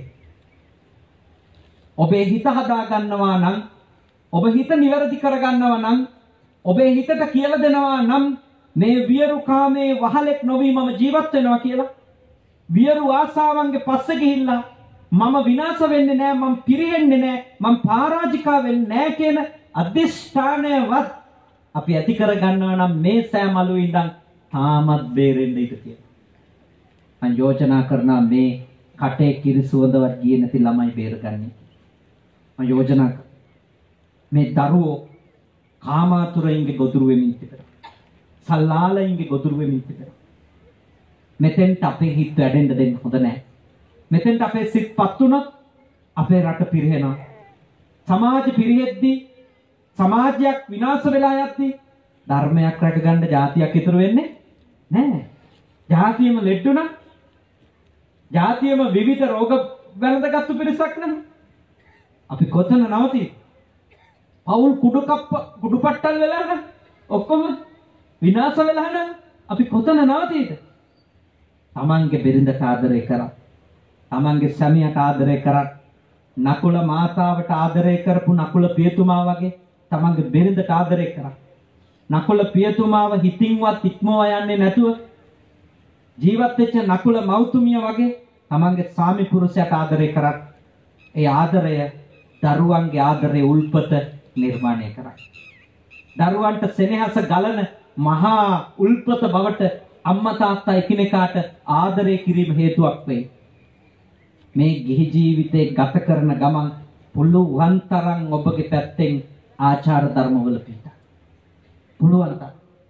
ඔබේ හිත හදා ගන්නවා නම් ඔබ හිත නිවැරදි කර ගන්නවා නම් ඔබේ හිතට කියලා දෙනවා නම් මේ වියරු කාමයේ වහලෙක් නොවි මම ජීවත් වෙනවා කියලා වියරු ආසාවන්ගේ පස්සේ ගිහිල්ලා මම විනාශ වෙන්නේ නැහැ මම පිරෙන්නේ නැහැ මම පරාජිකා වෙන්නේ නැහැ කියන අධිෂ්ඨානයවත් අපි ඇති කර ගන්නවා නම් මේ සෑමලු ඉඳන් තාමත් බේරෙන්න ඉඩ තියෙනවා. මම යෝජනා කරනවා මේ කටේ කිරි සුවඳවත් ගියේ නැති ළමයි බේරගන්නේ. මම යෝජනා මේ දරුවෝ කාමාතුරයින්ගේ ගොදුරු වෙමින් තිබෙනවා. සල්ලාලයින්ගේ ගොදුරු වෙමින් තිබෙනවා. මෙතෙන්ට අපේ හිත වැඩෙන්න දෙන්න හොඳ නැහැ. මෙතෙන්ට අපේ සිත්පත් උනොත් අපේ රට පිරිහෙනවා. සමාජ පිරිහෙද්දී සමාජයක් විනාශ වෙලා යද්දී ධර්මයක් රැකගන්න જાතියක් ඉතුරු වෙන්නේ නැහැ. જાතියම ලෙඩුණා. જાතියම විවිධ රෝග වැළඳගත්තු පිරිසක් නැහැ. අපි කොතන නවතියි? පවුල් කුඩු කප්ප කුඩු පට්ටල් වෙලා නම් ඔක්කොම විනාශ වෙලා නම් අපි කොතන නවතියිද? තමන්ගේ බිරිඳට ආදරය කරා. තමන්ගේ සැමියාට ආදරය කරා. නකුල මාතාවට ආදරය කරපු නකුල පියතුමා වගේ තමන්ගේ බිරිඳට ආදරය කරා. නකුල පියතුමාව හිතින්වත් ඉක්මවා යන්නේ නැතුව ජීවත් වෙච්ච නකුල මෞතුමිය වගේ තමන්ගේ ස්වාමි පුරුෂයාට ආදරය කරා. ඒ ආදරය දරුවන්ගේ ආදරේ උල්පත නිර්මාණය කරයි. දරුවන්ට සෙනෙහස ගලන මහා උල්පත බවට අම්මා තාත්තා එකිනෙකාට ආදරය කිරීම හේතුවක් වෙයි. මේ ගිහි ජීවිතේ ගත කරන ගමන් පුළුවන් තරම් ඔබගේ පැත්තෙන් ආචාර ධර්මවල පිට. පුළුවන් තරම්.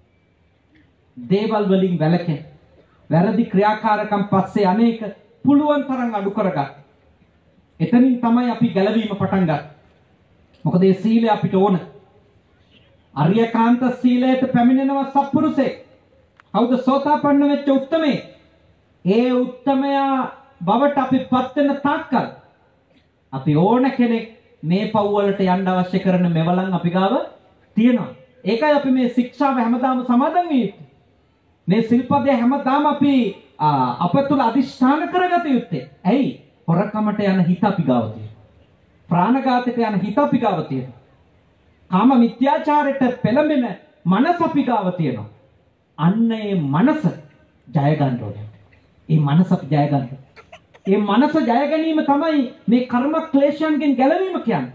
දේවල් වලින් වැළකෙන. වැරදි ක්‍රියාකාරකම් පස්සේ අනේක පුළුවන් තරම් අඩු කරගන්න. එතනින් තමයි අපි ගැලවීම පටන් ගන්න. මොකද මේ සීලය අපිට ඕන. අරියකාන්ත සීලයට පැමිණෙනවා සත්පුරුෂේ. කවුද සෝතාපන්න වෙච්ච උත්තමේ? ඒ උත්තමයා බවට අපිපත් වෙන තාක්කල් අපි ඕන කෙනෙක් මේ පව් වලට යන්න අවශ්‍ය කරන මෙවලන් අපි ගාව තියෙනවා. ඒකයි අපි මේ ශික්ෂාව හැමදාම සමාදන් වෙන්නේ. මේ සිල්පදය හැමදාම අපි අප තුළ අදිෂ්ඨාන කරගත යුත්තේ. ඇයි? හොරකමට යන හිත අපි ගාව තියෙනවා. ප්‍රාණඝාතයට යන හිත අපි ගාව තියෙනවා. කාම මිත්‍යාචාරයට පෙළඹෙන මනස අපි ගාව තියෙනවා. අන්න ඒ මනස ජය ගන්න ඕනේ. ඒ මනස අපි ජය ගන්න. ඒ මනස ජය ගැනීම තමයි මේ කර්ම ක්ලේශයන්ගෙන් ගැලවීම කියන්නේ.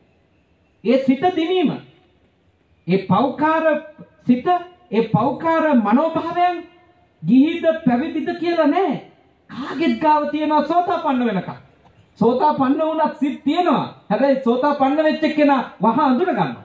ඒ සිත දිනීම. ඒ පෞකාර සිත, ඒ පෞකාර මනෝභාවයන් ගිහිද පැවිදිද කියලා නෑ. කාගෙත් ගාව තියෙනවා සෝතාපන්න වෙනකම්. සෝතාපන්න වුණත් සිත් තියෙනවා. හැබැයි සෝතාපන්න වෙච්ච කෙනා වහා අඳුන ගන්නවා.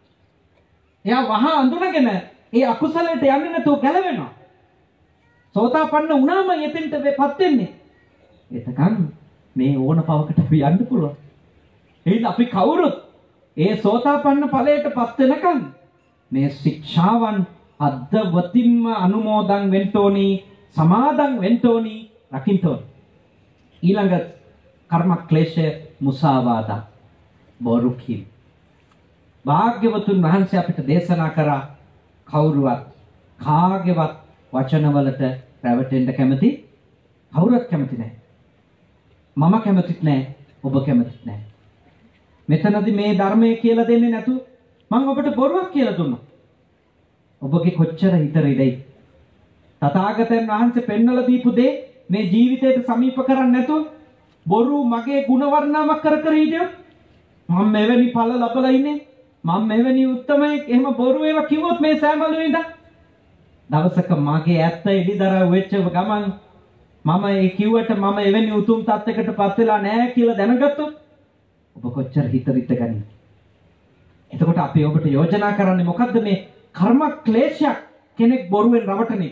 එයා වහා අඳුනගෙන ඒ අකුසලයට යන්නේ නැතුව ගැලවෙනවා. සෝතාපන්න වුණාම එතෙන්ට වෙපත් වෙන්නේ. එතකන් මේ ඕන පවකට අපි යන්න පුළුවන්. එහෙනම් අපි කවුරුත් ඒ සෝතාපන්න ඵලයටපත් වෙනකන් මේ ශික්ෂාවන් අද්දවතින්ම අනුමෝදන් වෙන්න ඕනි, සමාදන් වෙන්න ඕනි, රකින්න ඕනි. ඊළඟ කර්ම ක්ලේශය මුසාවාදා, බොරු කීම. භාග්‍යවතුන් වහන්සේ අපිට දේශනා කරා කවුරුවත් කාගේවත් වචනවලට රැවටෙන්න කැමති කවුරුත් කැමති නැහැ. මම කැමතිත් නැහැ, ඔබ කැමතිත් නැහැ. මෙතනදී මේ ධර්මයේ කියලා දෙන්නේ නැතු මම ඔබට බොරුවක් කියලා දුන්නා. ඔබගේ කොච්චර හිතරිදයි. තථාගතයන් වහන්සේ පෙන්වලා දීපු දේ මේ ජීවිතයට සමීප කරන්නේ නැතුව බොරු මගේ ಗುಣ වර්ණාවක් කර කර හිටියොත් මම මෙවැනි ඵල ලබලා ඉන්නේ. මම මෙවැනි උත්තමයෙක්. එහෙම බොරු ඒවා කිව්වොත් මේ සෑමලු ඉඳන් දවසක මගේ ඇත්ත එලිදරව් වෙච්ච ගමන් මම ඒ කිව්වට මම එවැනි උතුම් තත්යකටපත් වෙලා නැහැ කියලා දැනගත්තොත් ඔබ කොච්චර හිතරිත ගන්නේ. එතකොට අපි ඔබට යෝජනා කරන්නේ මොකද්ද? මේ කර්ම ක්ලේශයක් කෙනෙක් බොරුවෙන් රවටන්නේ,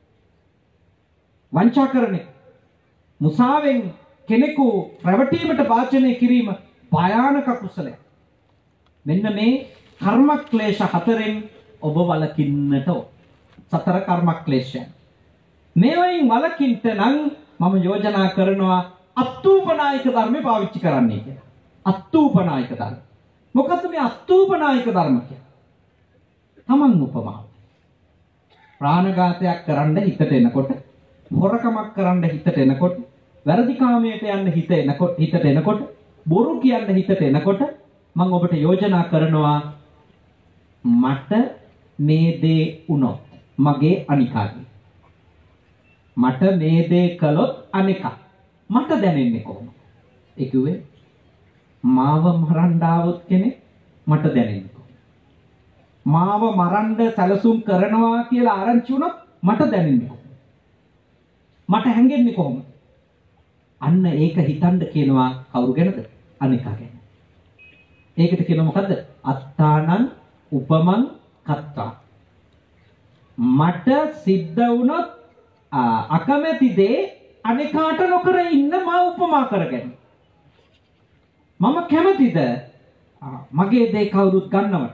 වංචා කරන්නේ, මුසාවෙන් කෙනෙකු රැවටීමට වාචනය කිරීම භයානක කුසලයක්. මෙන්න මේ කර්ම ක්ලේශ හතරෙන් ඔබ වළකින්නට ඕන. සතර කර්ම ක්ලේශයන්. මේවයින් වළකින්න නම් මම යෝජනා කරනවා අත්ූපනායක ධර්ම පාවිච්චි කරන්නයි කියලා. අත්ූපනායක ධර්ම. මොකද්ද මේ අත්ූපනායක ධර්ම කියන්නේ? තමන් උපමාව. ප්‍රාණඝාතයක් කරන්න හිතට එනකොට, හොරකමක් කරන්න හිතට එනකොට, වැරදි කාමයට යන්න හිත එනකොට, හිතට එනකොට, බොරු කියන්න හිතට එනකොට මම ඔබට යෝජනා කරනවා මට මේ දේ වුණොත් මගේ අනිකාගේ. මට මේ දේ කළොත් අනික. මට දැනෙන්නේ කොහොමද? ඒ කිව්වේ මාව මරන්න ආවොත් කෙනෙක් මට දැනෙන්නේ කොහොමද? මාව මරන්න සැලසුම් කරනවා කියලා ආරංචි වුණොත් මට දැනෙන්නේ කොහොමද? මට හැංගෙන්නේ කොහොමද? අන්න ඒක හිතන්න කියනවා කවුරු ගැනද? අනිකා ගැන. ඒකට කියනවා මොකද්ද? අත්තානං උපමං කත්තා. මට සිද්ධ වුණොත් අකමැති දේ අනිකාට නොකර ඉන්න මා උපමා කරගෙන. මම කැමතිද මගේ දේ කවුරුත් ගන්නවට?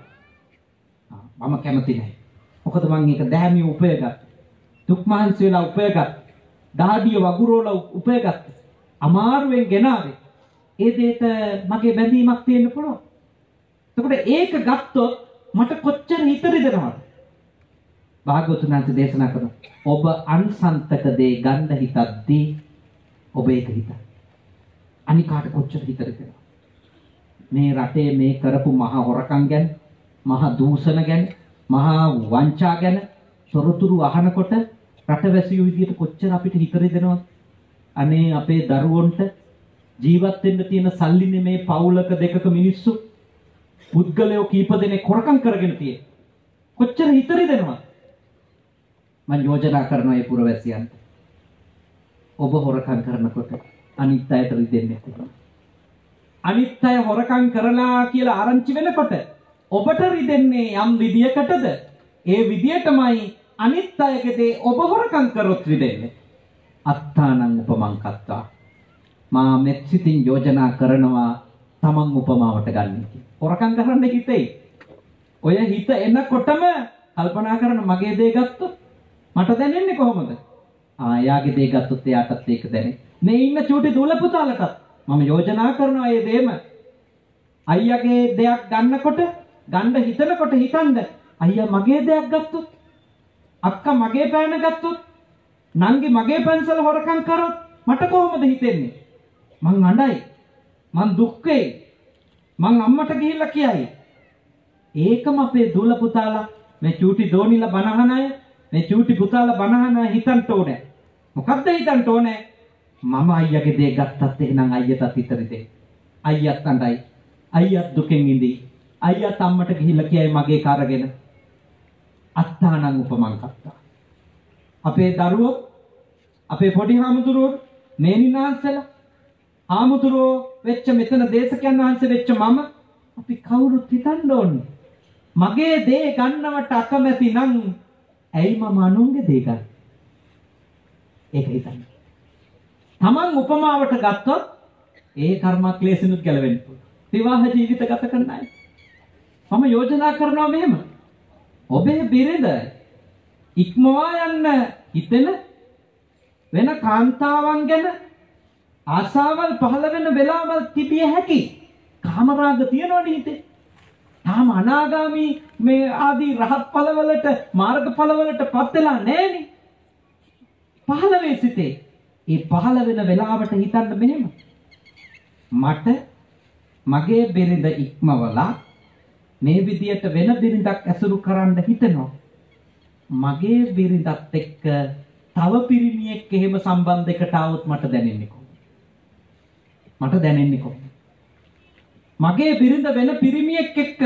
මම කැමති නැහැ. මොකද මම ඒක දැහැමිව උපයගත්තා. දුක් මහන්සි වෙලා උපයගත්තා. දහඩිය වගුරෝලා උපයගත්තා. අමාරුවෙන් ගෙනාවේ. ඒ දෙයට මගේ බැඳීමක් තියෙන්න පුළුවන්. එතකොට ඒක ගත්තොත් මට කොච්චර හිතරිදනවද? භාග්‍යවතුන් වහන්සේ දේශනා කරනවා ඔබ අන්සන්තක දේ ගන්න හිතද්දී ඔබ ඒක හිතන්න. අනිකාට කොච්චර හිතරිදනවද? මේ රටේ මේ කරපු මහා හොරකම් ගැන, මහා දූෂණ ගැන, මහා වංචා ගැන තොරතුරු අහනකොට රටවැසියෝ විදියට කොච්චර අපිට හිතරිදනවද? අනේ අපේ දරුවන්ට ජීවත් වෙන්න තියෙන සල්ලිනේ මේ පවුලක දෙකක මිනිස්සු පුද්ගලයෝ කීප දෙනෙක් හොරකම් කරගෙන තියෙන. කොච්චර හිතරිදනවද? මම යෝජනා කරනවා මේ පුරවැසියන්ට. ඔබ හොරකම් කරනකොට අනිත් අයට රිදෙන්නේ නැහැ. අනිත් අය හොරකම් කරලා කියලා ආරංචි වෙනකොට ඔබට රිදෙන්නේ යම් විදියකටද ඒ විදියටමයි අනිත් අයගේ දේ ඔබ හොරකම් කරොත් රිදෙන්නේ. අත්තානං උපමං කත්තා මා මෙත් සිතින් යෝජනා කරනවා තමන් උපමාවට ගන්න. හොරකම් කරන්න හිතේ. ඔය හිත එනකොටම කල්පනා කරන මගේ දේ ගත්තොත් මට දැනෙන්නේ කොහොමද? ආ යාගේ දේ ගත්තොත් එයාටත් ඒක දැනේ. මේ ඉන්න චූටි දූල පුතාලටත් මම යෝජනා කරනවා මේ දේම. අයියාගේ දෙයක් ගන්නකොට ගන්න හිතනකොට හිතන්න අයියා මගේ දෙයක් ගත්තොත් අක්කා මගේ පෑන ගත්තොත් නංගි මගේ පැන්සල හොරකම් කරොත් මට කොහොමද හිතෙන්නේ? මං අඬයි. මං දුක් වෙයි. මං අම්මට ගිහිල්ලා කියයි. ඒකම අපේ දූල පුතාලා මේ චූටි දෝනිලා බනහන අය මේ චූටි පුතාලා බනහන හිතන්න ඕනේ. මොකද්ද හිතන්න ඕනේ? මම අයියාගේ දේ ගත්තත් එහෙනම් අයියටත් ඉතරි දෙයි. අයියත් අඬයි. අයියත් දුකෙන් ඉඳී. අයියත් අම්මට ගිහිල්ලා කියයි මගේ කරගෙන. අත්තානං උපමං කත්තා. අපේ දරුවෝ අපේ පොඩි හාමුදුරුවෝ මේනිනාන්සලා හාමුදුරුවෝ වෙච්ච මෙතන දේශකයන් වහන්සේ වෙච්ච මම අපි කවුරුත් හිතන්න ඕනේ. මගේ දේ ගන්නවට අකමැති නම් ඇයි මම අනුන්ගේ දේ ගන්න? ඒක හිතන්න. තමන් උපමාවට ගත්තොත් ඒ කර්මක්ලේශිනුත් ගැලවෙන්න පුළුවන්. විවාහ ජීවිත ගත කරන අය. මම යෝජනා කරනවා මෙහෙම. ඔබේ බිරිඳ ඉක්මවා යන්න හිතෙන වෙන කාන්තාවන් ගැන ආසාවල් පහළ වෙන වෙලාවල් තිබිය හැකි. කාමරාග තියනවනේ හිතේ. තාම අනාගාමී මේ ආදී රහත් ඵලවලට මාර්ගඵලවලට පත් වෙලා නැහෙනි. පහළ වේ සිටේ. ඒ පහළ වෙන වෙලාවට හිතන්න මෙහෙම. මට මගේ බිරිඳ ඉක්මවලා මේ විදියට වෙන බිරිඳක් ඇසුරු කරන්න හිතෙනවා. මගේ බිරිඳත් එක්ක තව පිරිමියෙක් එහෙම සම්බන්ධයකට આવොත් මට දැනෙන්නේ කොහොමද? මට දැනෙන්නේ කොහොමද? මගේ බිරිඳ වෙන පිරිමියෙක් එක්ක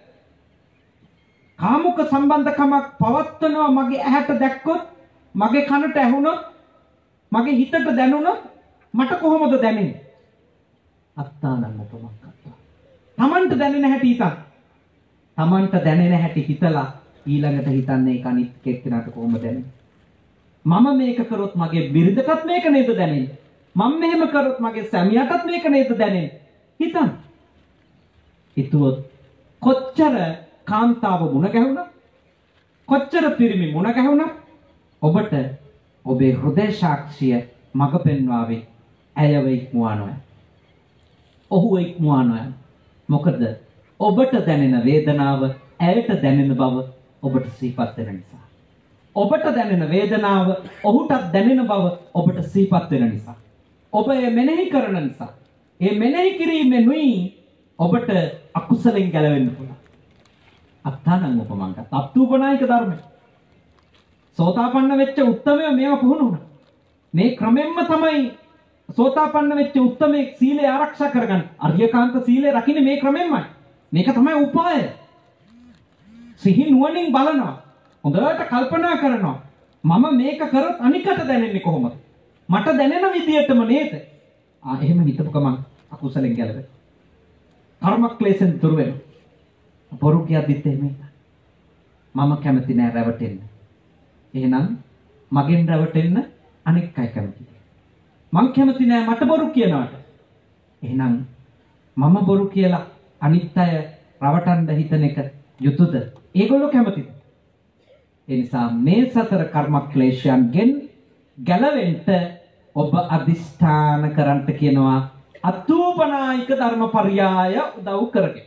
කාමුක සම්බන්ධකමක් පවත්වනවා මගේ ඇහැට දැක්කොත් මගේ කනට ඇහුනොත් මගේ හිතට දැනුනොත් මට කොහොමද දැනෙන්නේ? අත්තානං උපමං කත්තා. Tamanට දැනෙන හැටි හිතන්න. Tamanට දැනෙන හැටි හිතලා ඊළඟට හිතන්නේ ඒක අනිත් එක්කෙනාට කොහොමද දැනෙන්නේ? මම මේක කරොත් මගේ බිරිඳටත් මේක නේද දැනෙන්නේ? මම මෙහෙම කරොත් මගේ සැමියාටත් මේක නේද දැනෙන්නේ? හිතන්න. හිතුවොත් කොච්චර කාන්තාව මුණ ගැහුණා කොච්චර පිරිමි මුණ ගැහුණා ඔබට ඔබේ හෘදය සාක්ෂිය මඟ පෙන්වාවේ ඇයව ඉක්මවනවා. ඔහු ඉක්මවනවා. මොකද ඔබට දැනෙන වේදනාව ඇයට දැනෙන බව ඔබට සිහිපත් වෙන නිසා. ඔබට දැනෙන වේදනාව ඔහුටත් දැනෙන බව ඔබට සිහිපත් වෙන නිසා. ඔබ ඒ මෙනෙහි කරන නිසා. ඒ මෙනෙහි කිරීමෙනුයි ඔබට අකුසලෙන් ගැලවෙන්න පුළුවන්. අත්තානං උපමං කත්තා. අත්ූපනායක ධර්මය. සෝතාපන්න වෙච්ච උත්තමය මේව පුහුණු වුණා. මේ ක්‍රමෙන්ම තමයි සෝතාපන්න වෙච්ච උත්තමයේ සීලය ආරක්ෂා කරගන්න. අරියකාන්ත සීලය රකින්නේ මේ ක්‍රමෙන්මයි. මේක තමයි උපාය. සිහි නුවණින් බලනවා. හොඳට කල්පනා කරනවා. මම මේක කරොත් අනිකට දැනෙන්නේ කොහොමද? මට දැනෙන විදියටම නේද? ආ එහෙම හිතපු ගමන් අකුසලෙන් ගැලවෙන්න. කර්මක්ලේශෙන් දුර වෙන්න. බොරු කියද්දිත් එහෙමයි. මම කැමති නෑ රැවටෙන්න. එහෙනම් මගෙන් රැවටෙන්න අනෙක් අය කැමතියි. මං කැමති නෑ මට බොරු කියනවාට. එහෙනම් මම බොරු කියලා අනිත් අය රවටන්න හිතන එක යුතුයද? ඒගොල්ලෝ කැමතිද? ඒ නිසා මේ සතර කර්මක්ලේශයන්ගෙන් ගැලවෙන්න ඔබ අදිෂ්ඨාන කරන්ට කියනවා අතූපනායික ධර්මපරියාය උදව් කරගෙන.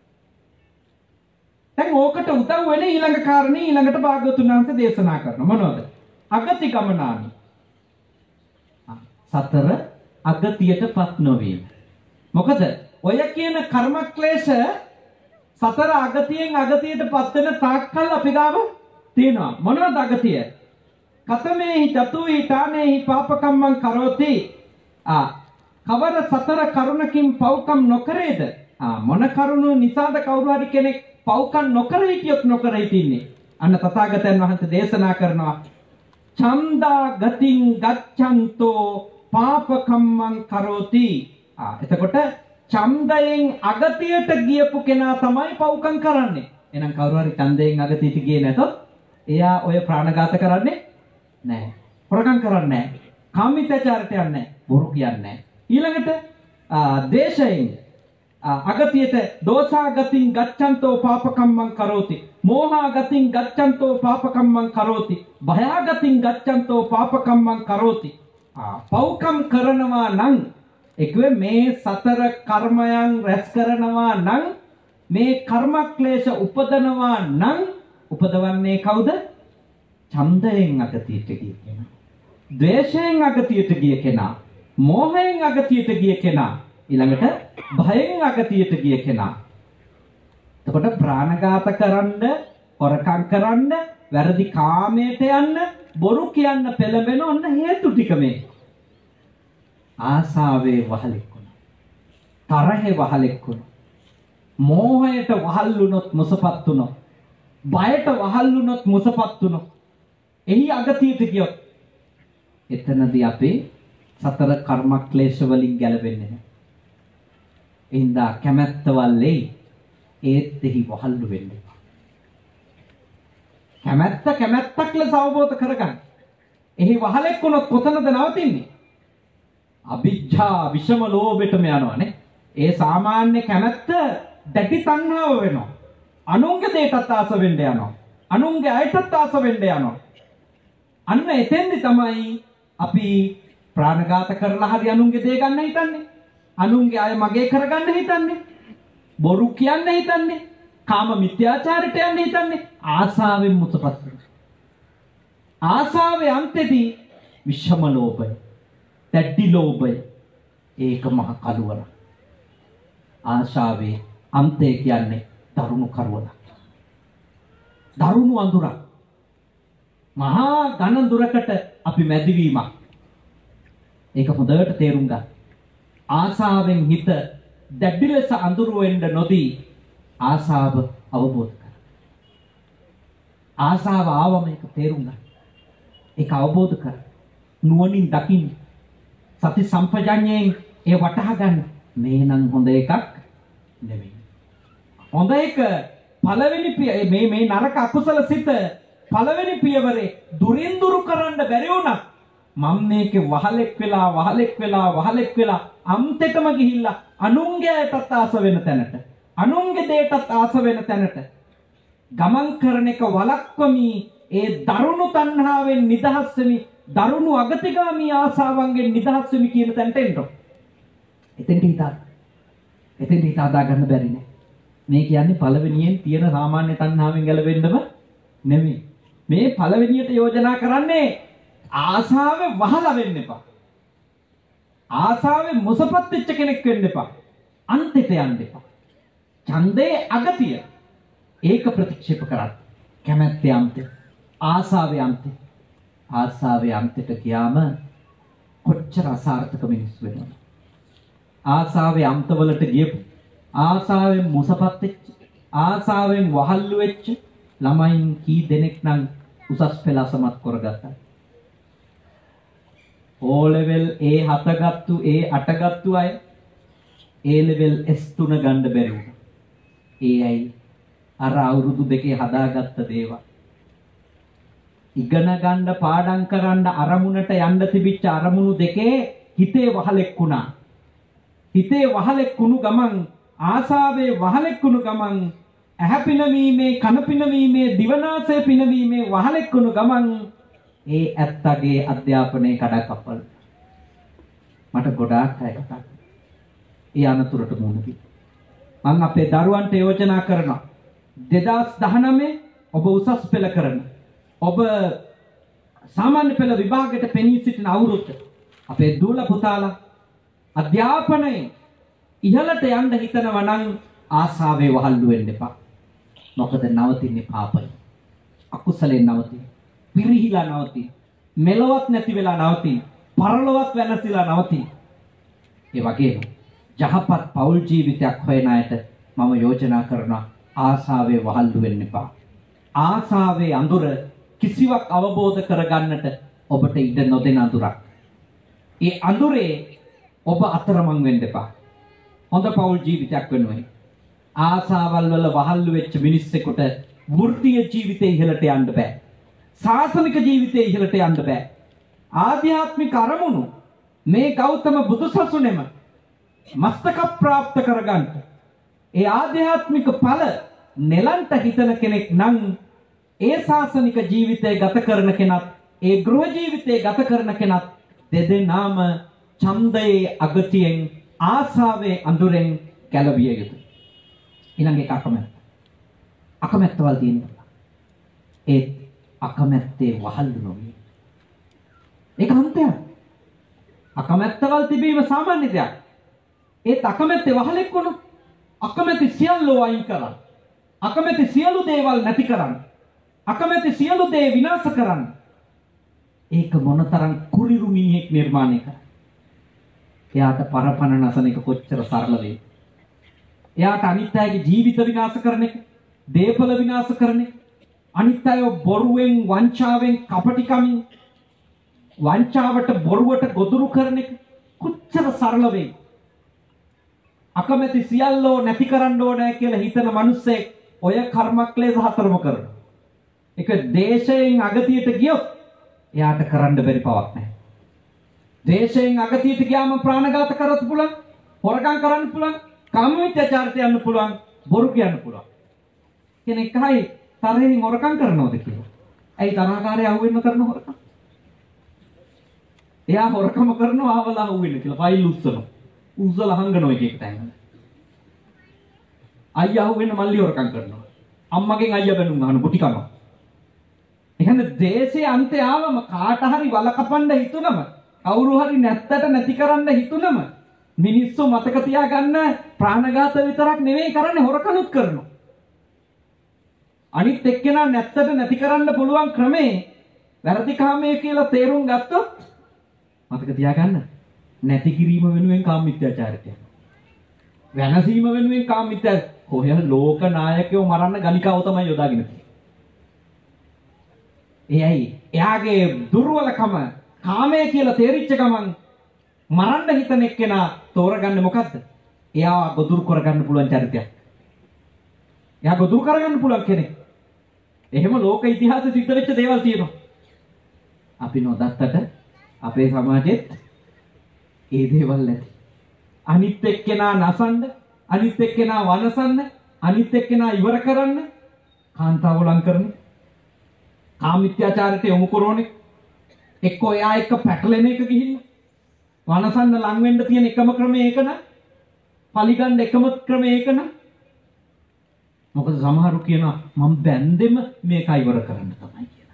දැන් ඕකට උදව් වෙන ඊළඟ කාරණේ ඊළඟට භාග්‍යවතුන් වහන්සේ දේශනා කරනවා. මොනවද? අගති ගමනානි. සතර අගතියටපත් නොවීම. මොකද ඔය කියන කර්මක්ලේශ සතර අගතියෙන් අගතියටපත් වෙන තාක්කල් අපි ගාව තියෙනවා. මොනවද අගතිය? කතමේහි චතුහි තානේහි පාපකම්මං කරෝති. ආ කවර සතර කරුණකින් පව්කම් නොකරේද? ආ මොන කරුණු නිසාද කවුරු හරි කෙනෙක් පව්කම් නොකර හිටියොත් නොකර හිටින්නේ? අන්න තථාගතයන් වහන්සේ දේශනා කරනවා ඡන්දා ගතින් ගච්ඡන්තෝ පාපකම්මං කරෝති. ආ එතකොට ඡන්දයෙන් අගතියට ගියපු කෙනා තමයි පව්කම් කරන්නේ. එහෙනම් කවුරු හරි ඡන්දයෙන් අගතියට ගියේ නැතොත් එයා ඔය ප්‍රාණඝාත කරන්නේ නැහැ. හොරකම් කරන්නේ නැහැ. කාමීත්‍යාචාරයට යන්නේ නැහැ. බොරු කියන්නේ නැහැ. ඊළඟට ද්වේෂයෙන් අගතියට දෝසාගතින් ගච්ඡන්තෝ පාපකම්මං කරෝති. මෝහාගතින් ගච්ඡන්තෝ පාපකම්මං කරෝති. භයාගතින් ගච්ඡන්තෝ පාපකම්මං කරෝති. පව්කම් කරනවා නම් එක්වේ මේ සතර කර්මයන් රැස් කරනවා නම් මේ කර්මක්ලේශ උපදනවා නම් උපදවන්නේ කවුද? ඡන්දයෙන් අගතියට ගිය කෙනා. ද්වේෂයෙන් අගතියට ගිය කෙනා. මෝහයෙන් අගතියට ගිය කෙනා. ඊළඟට භයෙන් අගතියට ගිය කෙනා. එතකොට ප්‍රාණඝාත කරන්න, හොරකම් කරන්න, වැරදි කාමයට යන්න, බොරු කියන්න පෙළඹෙන ඔන්න හේතු ටික මේ. ආසාවේ වහලෙක් වුණා. තරහේ වහලෙක් වුණා. මෝහයට වහල් වුණොත් මුසපත් වුණොත්, බයට වහල් වුණොත් මුසපත් වුණොත්, එහි අගතියට ගියොත් එතනදී අපේ සතර කර්මක්ලේශ වලින් ගැලවෙන්නේ නැහැ. එහින්දා කැමැත්තවල්ලේ ඒත් එහි වහල්ලු වෙන්න එපා. කැමැත්ත කැමැත්තක් ලෙස අවබෝධ කරගන්න. එහි වහලෙක් වුණොත් කොතනද නවතින්නේ? අවිජ්ජා විෂම ලෝභෙටම යනවානේ. ඒ සාමාන්‍ය කැමැත්ත දැටි තණ්හාව වෙනවා. අනුන්ගේ දෙයටත් ආස වෙන්න යනවා. අනුන්ගේ අයටත් ආස වෙන්න යනවා. අන්න එතෙන්දි තමයි අපි ප්‍රාණඝාත කරලා හරි අනුන්ගේ දේ ගන්න හිතන්නේ. අනුන්ගේ අය මගේ කරගන්න හිතන්නේ. බොරු කියන්න හිතන්නේ. කාම මිත්‍යාචාරයට යන්න හිතන්නේ. ආසාවෙන් මුසපත් වෙනවා. ආසාවේ අන්තෙදී විෂම ලෝභය, දැඩි ලෝභය, ඒක මහ කලවර. ආශාවේ අන්තය කියන්නේ දරුණු කරවලක්. දරුණු අඳුරක්. මහා ඝන දුරකට අපි මැදිවීමක්. ඒක හොඳට තේරුම් ගන්න. ආසාවෙන් හිත දැඩි ලෙස අඳුර වෙන්න නොදී ආසාව අවබෝධ කර. ආසාව ආවම ඒක තේරුම් ගන්න. ඒක අවබෝධ කර. නුවණින් දකින්න. සති සම්පජඤ්ඤයෙන් ඒ වටහා ගන්න. මේ නම් හොඳ එකක් නෙමෙයි. හොඳ එක පළවෙනි මේ මේ නරක අකුසල සිත පළවෙනි පියවරේ දුරින් දුරු කරන්න බැරි වුණා. මම මේකේ වහලෙක් වෙලා වහලෙක් වෙලා වහලෙක් වෙලා අන්තිටම ගිහිල්ලා අනුන්ගේටත් ආස වෙන තැනට, අනුන්ගේ දෙයටත් ආස වෙන තැනට ගමන් කරන එක වළක්වමි. ඒ දරුණු තණ්හාවෙන් නිදහස් වෙමි, දරුණු අගතිගාමී ආසාවන්ගෙන් නිදහස් වෙමි කියන තැනට එන්න. එතෙන්ට හිතා. එතෙන්ට හිතා දා ගන්න බැරි නේ. මේ කියන්නේ පළවෙනියෙන් තියෙන සාමාන්‍ය තණ්හාවෙන් ගැලවෙන්නම නෙමෙයි. මේ පළවෙනියට යෝජනා කරන්නේ ආසාවේ වහලා වෙන්න එපා. ආසාවේ මුසපත් වෙච්ච කෙනෙක් වෙන්න එපා. අන්තිට යන්න එපා. ඡන්දේ අගතිය ඒක ප්‍රතික්ෂේප කරන්න. කැමැත්තේ අන්තය, ආසාවේ අන්තය. ආසාවේ අන්තයට ගියාම කොච්චර අසාර්ථක මිනිස් වෙනවද? ආසාවේ අන්තවලට ගියපු, ආසාවෙන් මුසපත් වෙච්ච, ආසාවෙන් වහල්ලු වෙච්ච ළමයින් කී දෙනෙක් නම් උසස් පෙළ අසමත් කරගත්තා. ඕ ලෙවල් ඒ හතගත්තු ඒ අටගත්තු අය ඒ ලෙවල් එස් තුන ගන්න බැරි වුණා. ඒ අය අර අවුරුදු දෙකේ හදාගත්ත දේවල් ඉගෙන ගන්න, පාඩම් කරන්න, අරමුණට යන්න තිබිච්ච අරමුණු දෙකේ හිතේ වහලෙක් වුණා. හිතේ වහලෙක් වුණු ගමන්, ආසාවේ වහලෙක් වුණු ගමන්, ඇහැ පිනවීමේ, කන පිනවීමේ, දිවනාසය පිනවීමේ වහලෙක් වුණු ගමන් ඒ ඇත්තගේ අධ්‍යාපනයේ කඩකප්පල්. මට ගොඩාක් අය කතා කරා. ඒ අනතුරට මුහුණ දීලා මම අපේ දරුවන්ට යෝජනා කරනවා දෙදාස් දහනවය ඔබ උසස් පෙළ කරන, ඔබ සාමාන්‍ය පෙළ විභාගයට පෙනී සිටින අවුරුද්ද අපේ දූල පුතාලා අධ්‍යාපනයේ ඉහළට යන්න හිතනවා නම් ආසාවේ වහල්ලු වෙන්න එපා. මොකද නවතින්නේ පාපය. අකුසලෙන් නවතින. පිරිහිලා නවතින. මෙලොවත් නැති වෙලා නවතින. පරලොවත් වෙනසිලා නවතින. ඒ වගේම යහපත් පෞල් ජීවිතයක් හොයන අයට මම යෝජනා කරනවා ආසාවේ වහල්ලු වෙන්න එපා. ආසාවේ අඳුර කිසිවක් අවබෝධ කරගන්නට ඔබට ඉඩ නොදෙන අඳුරක්. ඒ අඳුරේ ඔබ අතරමං වෙන්න එපා. හොඳ පෞල් ජීවිතයක් වෙනුවෙන් ආසාවල් වල වහල්ලු වෙච්ච මිනිස්සෙකුට වෘත්තීය ජීවිතේ ඉහළට යන්න බෑ. සාසනික ජීවිතේ ඉහළට යන්න බෑ. ආධ්‍යාත්මික අරමුණු මේ ගෞතම බුදුසසුනේම මස්තක ප්‍රාප්ත කරගන්න. ඒ ආධ්‍යාත්මික ඵල නෙලන්ට හිතන කෙනෙක් නම් ඒ සාසනික ජීවිතය ගත කරන කෙනත් ඒ ගෘහ ජීවිතය ගත කරන කෙනත් දෙදෙනාම ඡන්දයේ අගතියෙන් ආසාවේ අඳුරෙන් ගැලවිය යුතුයි. ඊළඟ එක අකමැත්ත. අකමැත්තවල් තියෙනවා. ඒ අකමැත්තේ වහල්ලු නොවේ. ඒක අන්තයක්. අකමැත්තවල් තිබීම සාමාන්‍ය දෙයක්. ඒත් අකමැත්තේ වහලෙක් වුණොත් අකමැති සියල්ල වයින් කරන්න. අකමැති සියලු දේවල් නැති කරන්න. අකමැති සියලු දේ විනාශ කරන්න. ඒක මොනතරම් කුරිරු මිනිහෙක් නිර්මාණය කරා. එයාට පරපණ නැසන එක කොච්චර සරල වේද? එයාට අනිත් අයගේ ජීවිත විනාශ කරන එක, දේපල විනාශ කරන එක, අනිත් අයව බොරුවෙන්, වංචාවෙන්, කපටිකමින්, වංචාවට බොරුවට ගොදුරු කරන එක කොච්චර සරල වේද? අකමැති සියල්ලෝ නැති කරන්න ඕනේ කියලා හිතන මිනිස්සෙක් ඔය කර්මක්ලේශ හතරම කරනවා. ඒක දේශයෙන් අගතියට ගියොත් එයාට කරන්න බැරි පවක් නැහැ. දේශයෙන් අගතියට ගියාම ප්‍රාණඝාත කරත් පුළුවන්, හොරකම් කරන්න පුළුවන්, කාමමිත්‍යාචාරයට යන්න පුළුවන්, බොරු කියන්න පුළුවන්. කෙනෙක් අහයි තරහෙන් හොරකම් කරනවද කියලා. ඇයි තරහකාරය අහුවෙන්න කරන හොරකම්? එයා හොරකම කරනවා ආවලා අහුවෙන්න කියලා ෆයිල් උස්සනවා. උස්සලා හංගනවා එක එක තැන්. අයියා අහුවෙන්න මල්ලි හොරකම් කරනවා. අම්මගෙන් අයියා බැනුම් අහන කුටි කනවා. එහෙනම් දේශේ අන්තය ආවම කාට හරි වල කපන්න හිතුනම, කවුරු හරි නැත්තට නැති කරන්න හිතුනම මිනිස්සු මතක තියාගන්න ප්‍රාණඝාත විතරක් නෙවෙයි කරන්නේ, හොරකනුත් කරනවා. අනිත් එක්කෙනා නැත්තට නැති කරන්න පුළුවන් ක්‍රමේ වැරදිකාමයේ කියලා තේරුම් ගත්තොත් මතක තියාගන්න නැති කිරීම වෙනුවෙන් කාමමිත්‍යාචාරයට යනවා. වෙනසීම වෙනුවෙන් කාමමිත්‍යා කොහේ ලෝක නායකයෝ මරන්න ගලිකාව තමයි යොදාගෙන තියෙන්නේ. එයයි එයාගේ දුර්වලකම කාමයේ කියලා තේරිච්ච ගමන් මරන්න හිතන එක්කෙනා තෝරගන්නේ මොකද්ද? එයා ගොදුරු කරගන්න පුළුවන් චරිතයක්. එයා ගොදුරු කරගන්න පුළුවන් කෙනෙක්. එහෙම ලෝක ඉතිහාසෙ සිද්ධ වෙච්ච දේවල් තියෙනවා. අපි නොදත්තට අපේ සමාජෙත් ඒ දේවල් නැති. අනිත් එක්කෙනා නසන්න, අනිත් එක්කෙනා වනසන්න, අනිත් එක්කෙනා ඉවර කරන්න කාන්තාව ලං කරන්නේ. කාමමිත්‍යාචාරයට යොමු කරෝනේ. එක්කෝ එයා එක්ක පැටලෙන එක ගිහිල්ලා වනසන්න ලං වෙන්න තියෙන එකම ක්‍රමය ඒක න ะ. පලිගන්න එකම ක්‍රමය ඒක න ะ. මොකද සමහරු කියනවා මම බැන්දෙම මේක ඉවර කරන්න තමයි කියලා.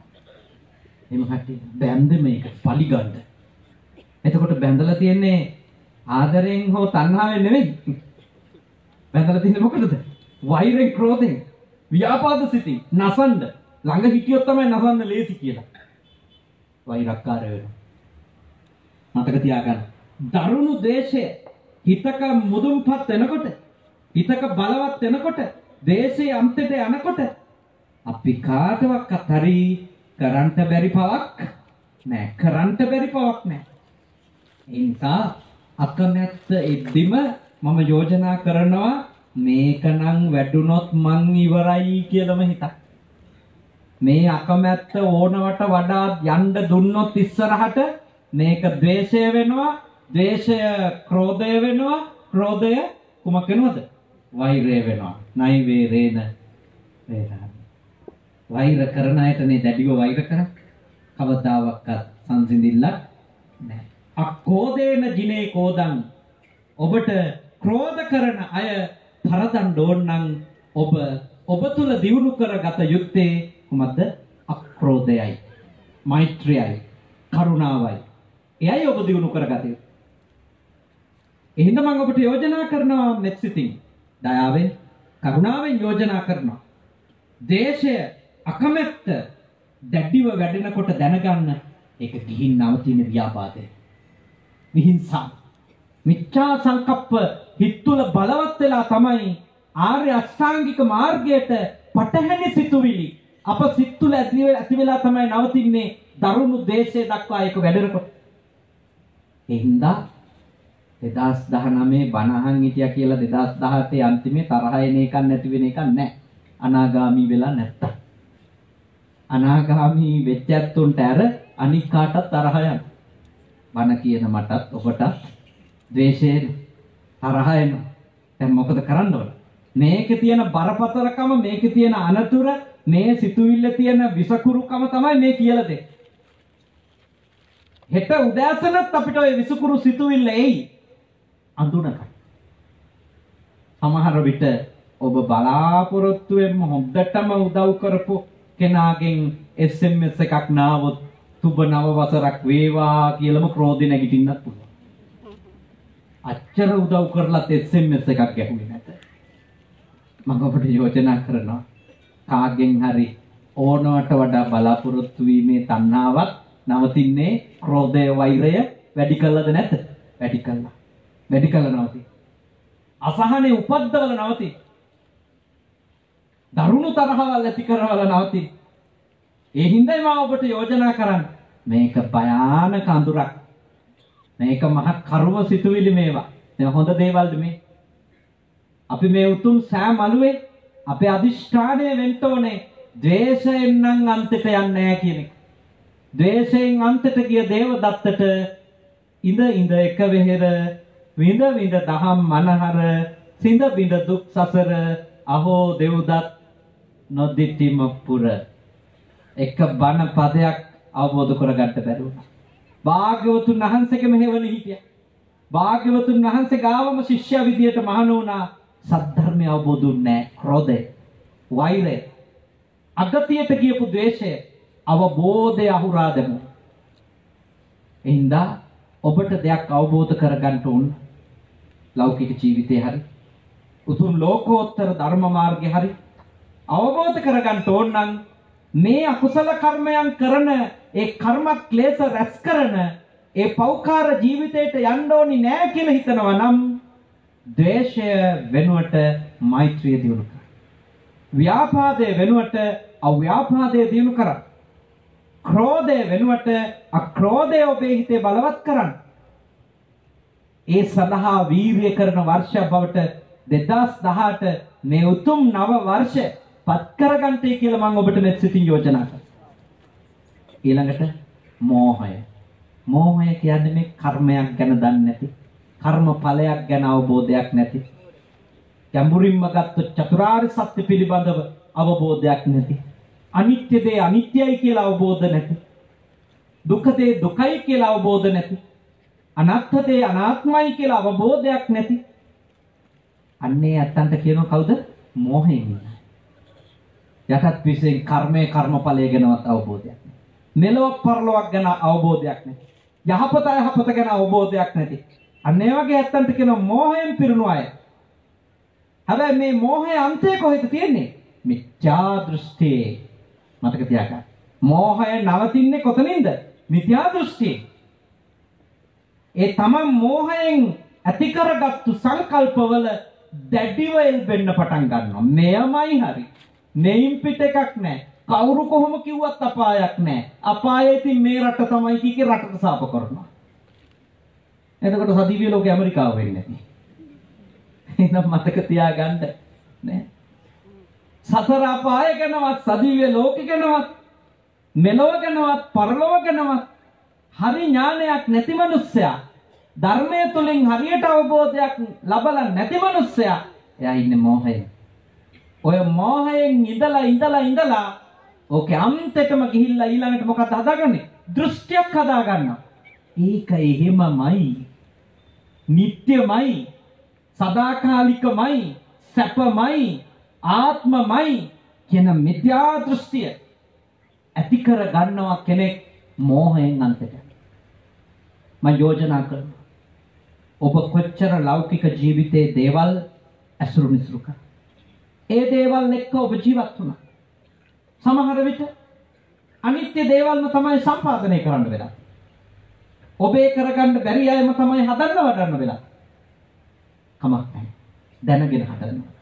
එහෙම කට්ටිය බැන්දෙම මේක පලිගන්න. එතකොට බැඳලා තියන්නේ ආදරයෙන් හෝ තණ්හාවෙන් නෙවෙයි. බැඳලා තියන්නේ මොකටද? වෛරයෙන්, ක්‍රෝධයෙන්, ව්‍යාපාද සිතින් නසන්න. ළඟ හිටියොත් තමයි නසන්න ලේසි කියලා. වෛරක්කාර වෙනවා. මතක තියාගන්න. දරුණු ද්වේෂය හිතක මුදුන්පත් වෙනකොට, හිතක බලවත් වෙනකොට, ද්වේෂයේ අන්තයට යනකොට අපි කාටවත් හරි කරන්ට බැරි පවක් නෑ. කරන්ට බැරි පවක් නෑ. ඒ නිසා අකමැත්ත එද්දිම මම යෝජනා කරනවා මේකනම් වැඩුණොත් මං ඉවරයි කියලාම හිතක්. මේ අකමැත්ත ඕනවට වඩා යන්න දුන්නොත් ඉස්සරහට මේක ද්වේෂය වෙනවා, ද්වේෂය ක්‍රෝධය වෙනවා, ක්‍රෝධය කුමක් වෙනවද? වෛරය වෙනවා. නයි වේරේන වේරා. වෛර කරන අයටනේ දැඩිව වෛර කරන්නේ. කවදාවත් සංසිඳිල්ලක් නැහැ. අක්කෝදේන ජිනේ කෝදං. ඔබට ක්‍රෝධ කරන අය පරදන්න ඕන නම් ඔබ ඔබ තුල දියුණු කරගත යුත්තේ කුමක්ද? අක්‍රෝධයයි, මෛත්‍රියයි, කරුණාවයි. එයයි ඔබ දියුණු කරගත යුත්තේ. එහෙනම් මම ඔබට යෝජනා කරනවා මෙත්සිතින්, දයාවෙන්, කරුණාවෙන් යෝජනා කරනවා. දේශය, අකමැත්ත දැඩිව වැඩෙනකොට දැනගන්න ඒක ගිහින් නවතින ව්‍යාපාදය. විහිංසා, මිච්ඡා සංකප්ප හිත තුළ බලවත් වෙලා තමයි ආර්ය අෂ්ටාංගික මාර්ගයට පටහැනි සිතුවිලි අප සිත් තුළ ඇති වෙලා තමයි නවතින්නේ. දරුණු දේශය දක්වා ඒක වැඩෙනකොට. ඒ හින්දා දෙදාස් දහනවය බණහන් හිටියා කියලා දෙදාස් දහඅටේ අන්තිමේ තරහ එන එකක් නැති වෙන එකක් නැහැ. අනාගාමී වෙලා නැත්තම්. අනාගාමී වෙච්ච ඇත්තුන්ට අර අනික් කාටත් තරහ යනවා. බණ කියන මටත් ඔබටත් ද්වේෂයෙන් තරහ එනවා. දැන් මොකද කරන්න ඕන? මේකේ තියෙන බරපතලකම, මේකේ තියෙන අනතුර, මේ සිතුවිල්ල තියෙන විසකුරුකම තමයි මේ කියලා දෙන්නේ. හෙට උදෑසනත් අපිට ওই විසකුරු සිතුවිල්ල එයි. අඳුනගන්න. සමහර විට ඔබ බලාපොරොත්තු වෙන්න හොඳටම උදව් කරපු කෙනාගෙන් එස් එම් එස් එකක් නාවොත් සුබ නව වසරක් වේවා කියලාම ක්‍රෝධෙ නැගිටින්නත් පුළුවන්. අච්චර උදව් කරලත් එස් එම් එස් එකක් ගැහුවේ නැත. මම ඔබට යෝජනා කරනවා කාගෙන් හරි ඕනවට වඩා බලාපොරොත්තු වීමේ තණ්හාවත් නවතින්නේ ක්‍රෝධය වෛරය වැඩි කළාද නැත? වැඩි කළා. වැඩි කළා නවති. අසහනේ උපද්දවල නවති. දරුණු තරහවල් ඇති කරවල නවති. ඒ හින්දායි මම ඔබට යෝජනා කරන්නේ මේක භයානක අඳුරක්. මේක මහ කර්ම සිතුවිලි මේවා. මේ හොඳ දේවල්ද මේ? අපි මේ උතුම් සෑම අලුවේ අපේ අදිෂ්ඨානය වෙන්න ඕනේ ද්වේෂයෙන් නම් අන්තයට යන්නේ නැහැ කියන එක. ද්වේෂයෙන් අන්තයට ගිය දේවදත්තට ඉඳ ඉඳ එක වෙහෙර විඳ විඳ දහම් මනහර සිඳ බිඳ දුක් සසර අහෝ දෙව්දත් නොදිටිම පුර එක බණ පදයක් අවබෝධ කරගන්න බැරි වුණා. භාග්‍යවතුන් වහන්සේගේ මෙහෙවල හිටියා. භාග්‍යවතුන් වහන්සේ ගාවම ශිෂ්‍ය විදියට මහණ වුණා. සද්ධර්මය අවබෝධ වුණේ නැහැ. ක්‍රෝධය, වෛරය, අගතියට ගියපු ද්වේෂය අවබෝධය අහුරා දෙමු. එහින්දා ඔබට දෙයක් අවබෝධ කරගන්න ඕන. ලෞකික ජීවිතේ හරි උතුම් ලෝකෝත්තර ධර්ම මාර්ගේ හරි අවබෝධ කරගන්න ඕන නම් මේ අකුසල කර්මයන් කරන ඒ කර්ම ක්ලේශ රැස් කරන ඒ පෞකාර ජීවිතයට යන්න ඕනි නෑ කියලා හිතනවා නම් ද්වේෂය වෙනුවට මෛත්‍රිය දියුණු කර. ව්‍යාපාදයේ වෙනුවට අව්‍යාපාදයේ දියුණු කර. ක්‍රෝධය වෙනුවට අක්‍රෝධය ඔබේ හිතේ බලවත් කරන්න. ඒ සඳහා වීර්ය කරන වර්ෂයක් බවට දෙදාස් දහඅට මේ උතුම් නව වර්ෂය පත් කරගන්නයි කියලා මම ඔබට මෙත් සිතින් යෝජනා කරනවා. ඊළඟට මෝහය. මෝහය කියන්නේ මේ කර්මයක් ගැන දන්නේ නැති, කර්ම ඵලයක් ගැන අවබෝධයක් නැති, ගැඹුරින්ම ගත්ත චතුරාර්ය සත්‍ය පිළිබඳව අවබෝධයක් නැති, අනිත්‍ය දේ අනිත්‍යයි කියලා අවබෝධ නැති, දුක්ඛ දේ දුකයි කියලා අවබෝධ නැති, අනාත්ම දේ අනාත්මයි කියලා අවබෝධයක් නැති. අන්නේ අත්තන්ට කියනවා කවුද? මෝහයෙන් ඉන්න. යටත් පිසෙන් කර්මයේ කර්මඵලය ගැනවත් අවබෝධයක් නැහැ. මෙලොව පරලොවක් ගැන අවබෝධයක් නැහැ. යහපත යහපත ගැන අවබෝධයක් නැති. අන්න ඒ වගේ ඇත්තන්ට කියනවා මෝහයෙන් පිරුණු අය. හැබැයි මේ මෝහයේ අන්තය කොහෙද තියෙන්නේ? මිත්‍යා දෘෂ්ටියේ. මතක තියාගන්න. මෝහය නවතින්නේ කොතනින්ද? මිත්‍යා දෘෂ්ටියේ. ඒ තමන් මෝහයෙන් ඇති කරගත්තු සංකල්පවල දැඩිව එල්බෙන්න පටන් ගන්නවා. මෙයමයි හරි. නෙයින් පිට එකක් නැහැ. කවුරු කොහොම කිව්වත් අපායක් නැහැ. අපායේ ඉතින් මේ රට තමයි කීකේ රටට සාප කරනවා. එතකොට සදීවිය ලෝකේ ඇමරිකාව වෙන්නේ නැහැ. එහෙනම් මතක තියාගන්න නේ. සතර අපාය ගැනවත් සදීවිය ලෝකේ ගැනවත් මෙලොව ගැනවත් පරලොව ගැනවත් හරි ඥානයක් නැති මිනිස්සයා, ධර්මයේ තුලින් හරියට අවබෝධයක් ලබලා නැති මිනිස්සයා එයා ඉන්නේ මෝහයෙන්. ඔය මෝහයෙන් ඉඳලා ඉඳලා ඉඳලා ඕකේ අන්තෙටම ගිහිල්ලා ඊළඟට මොකද හදාගන්නේ? දෘෂ්ටියක් හදාගන්නවා. ඒක එහෙමමයි. නිට්ටයමයි. සදාකාලිකමයි. සැපමයි. ආත්මමයි කියන මිත්‍යා දෘෂ්ටිය ඇති කර ගන්නවා කෙනෙක් මෝහයෙන් අන්තයට. මම යෝජනා කරනවා ඔබ කොච්චර ලෞකික ජීවිතයේ දේවල් ඇසුරු මිසුරු කර ඒ දේවල් එක්ක ඔබ ජීවත් වුණා. සමහර විට අනිත්‍ය දේවල්ම තමයි සම්පාදනය කරන්න වෙලා. ඔබේ කරගන්න බැරි අයම තමයි හදන්න වඩන්න වෙලා. කමක් නැහැ. දැනගෙන හදන්න.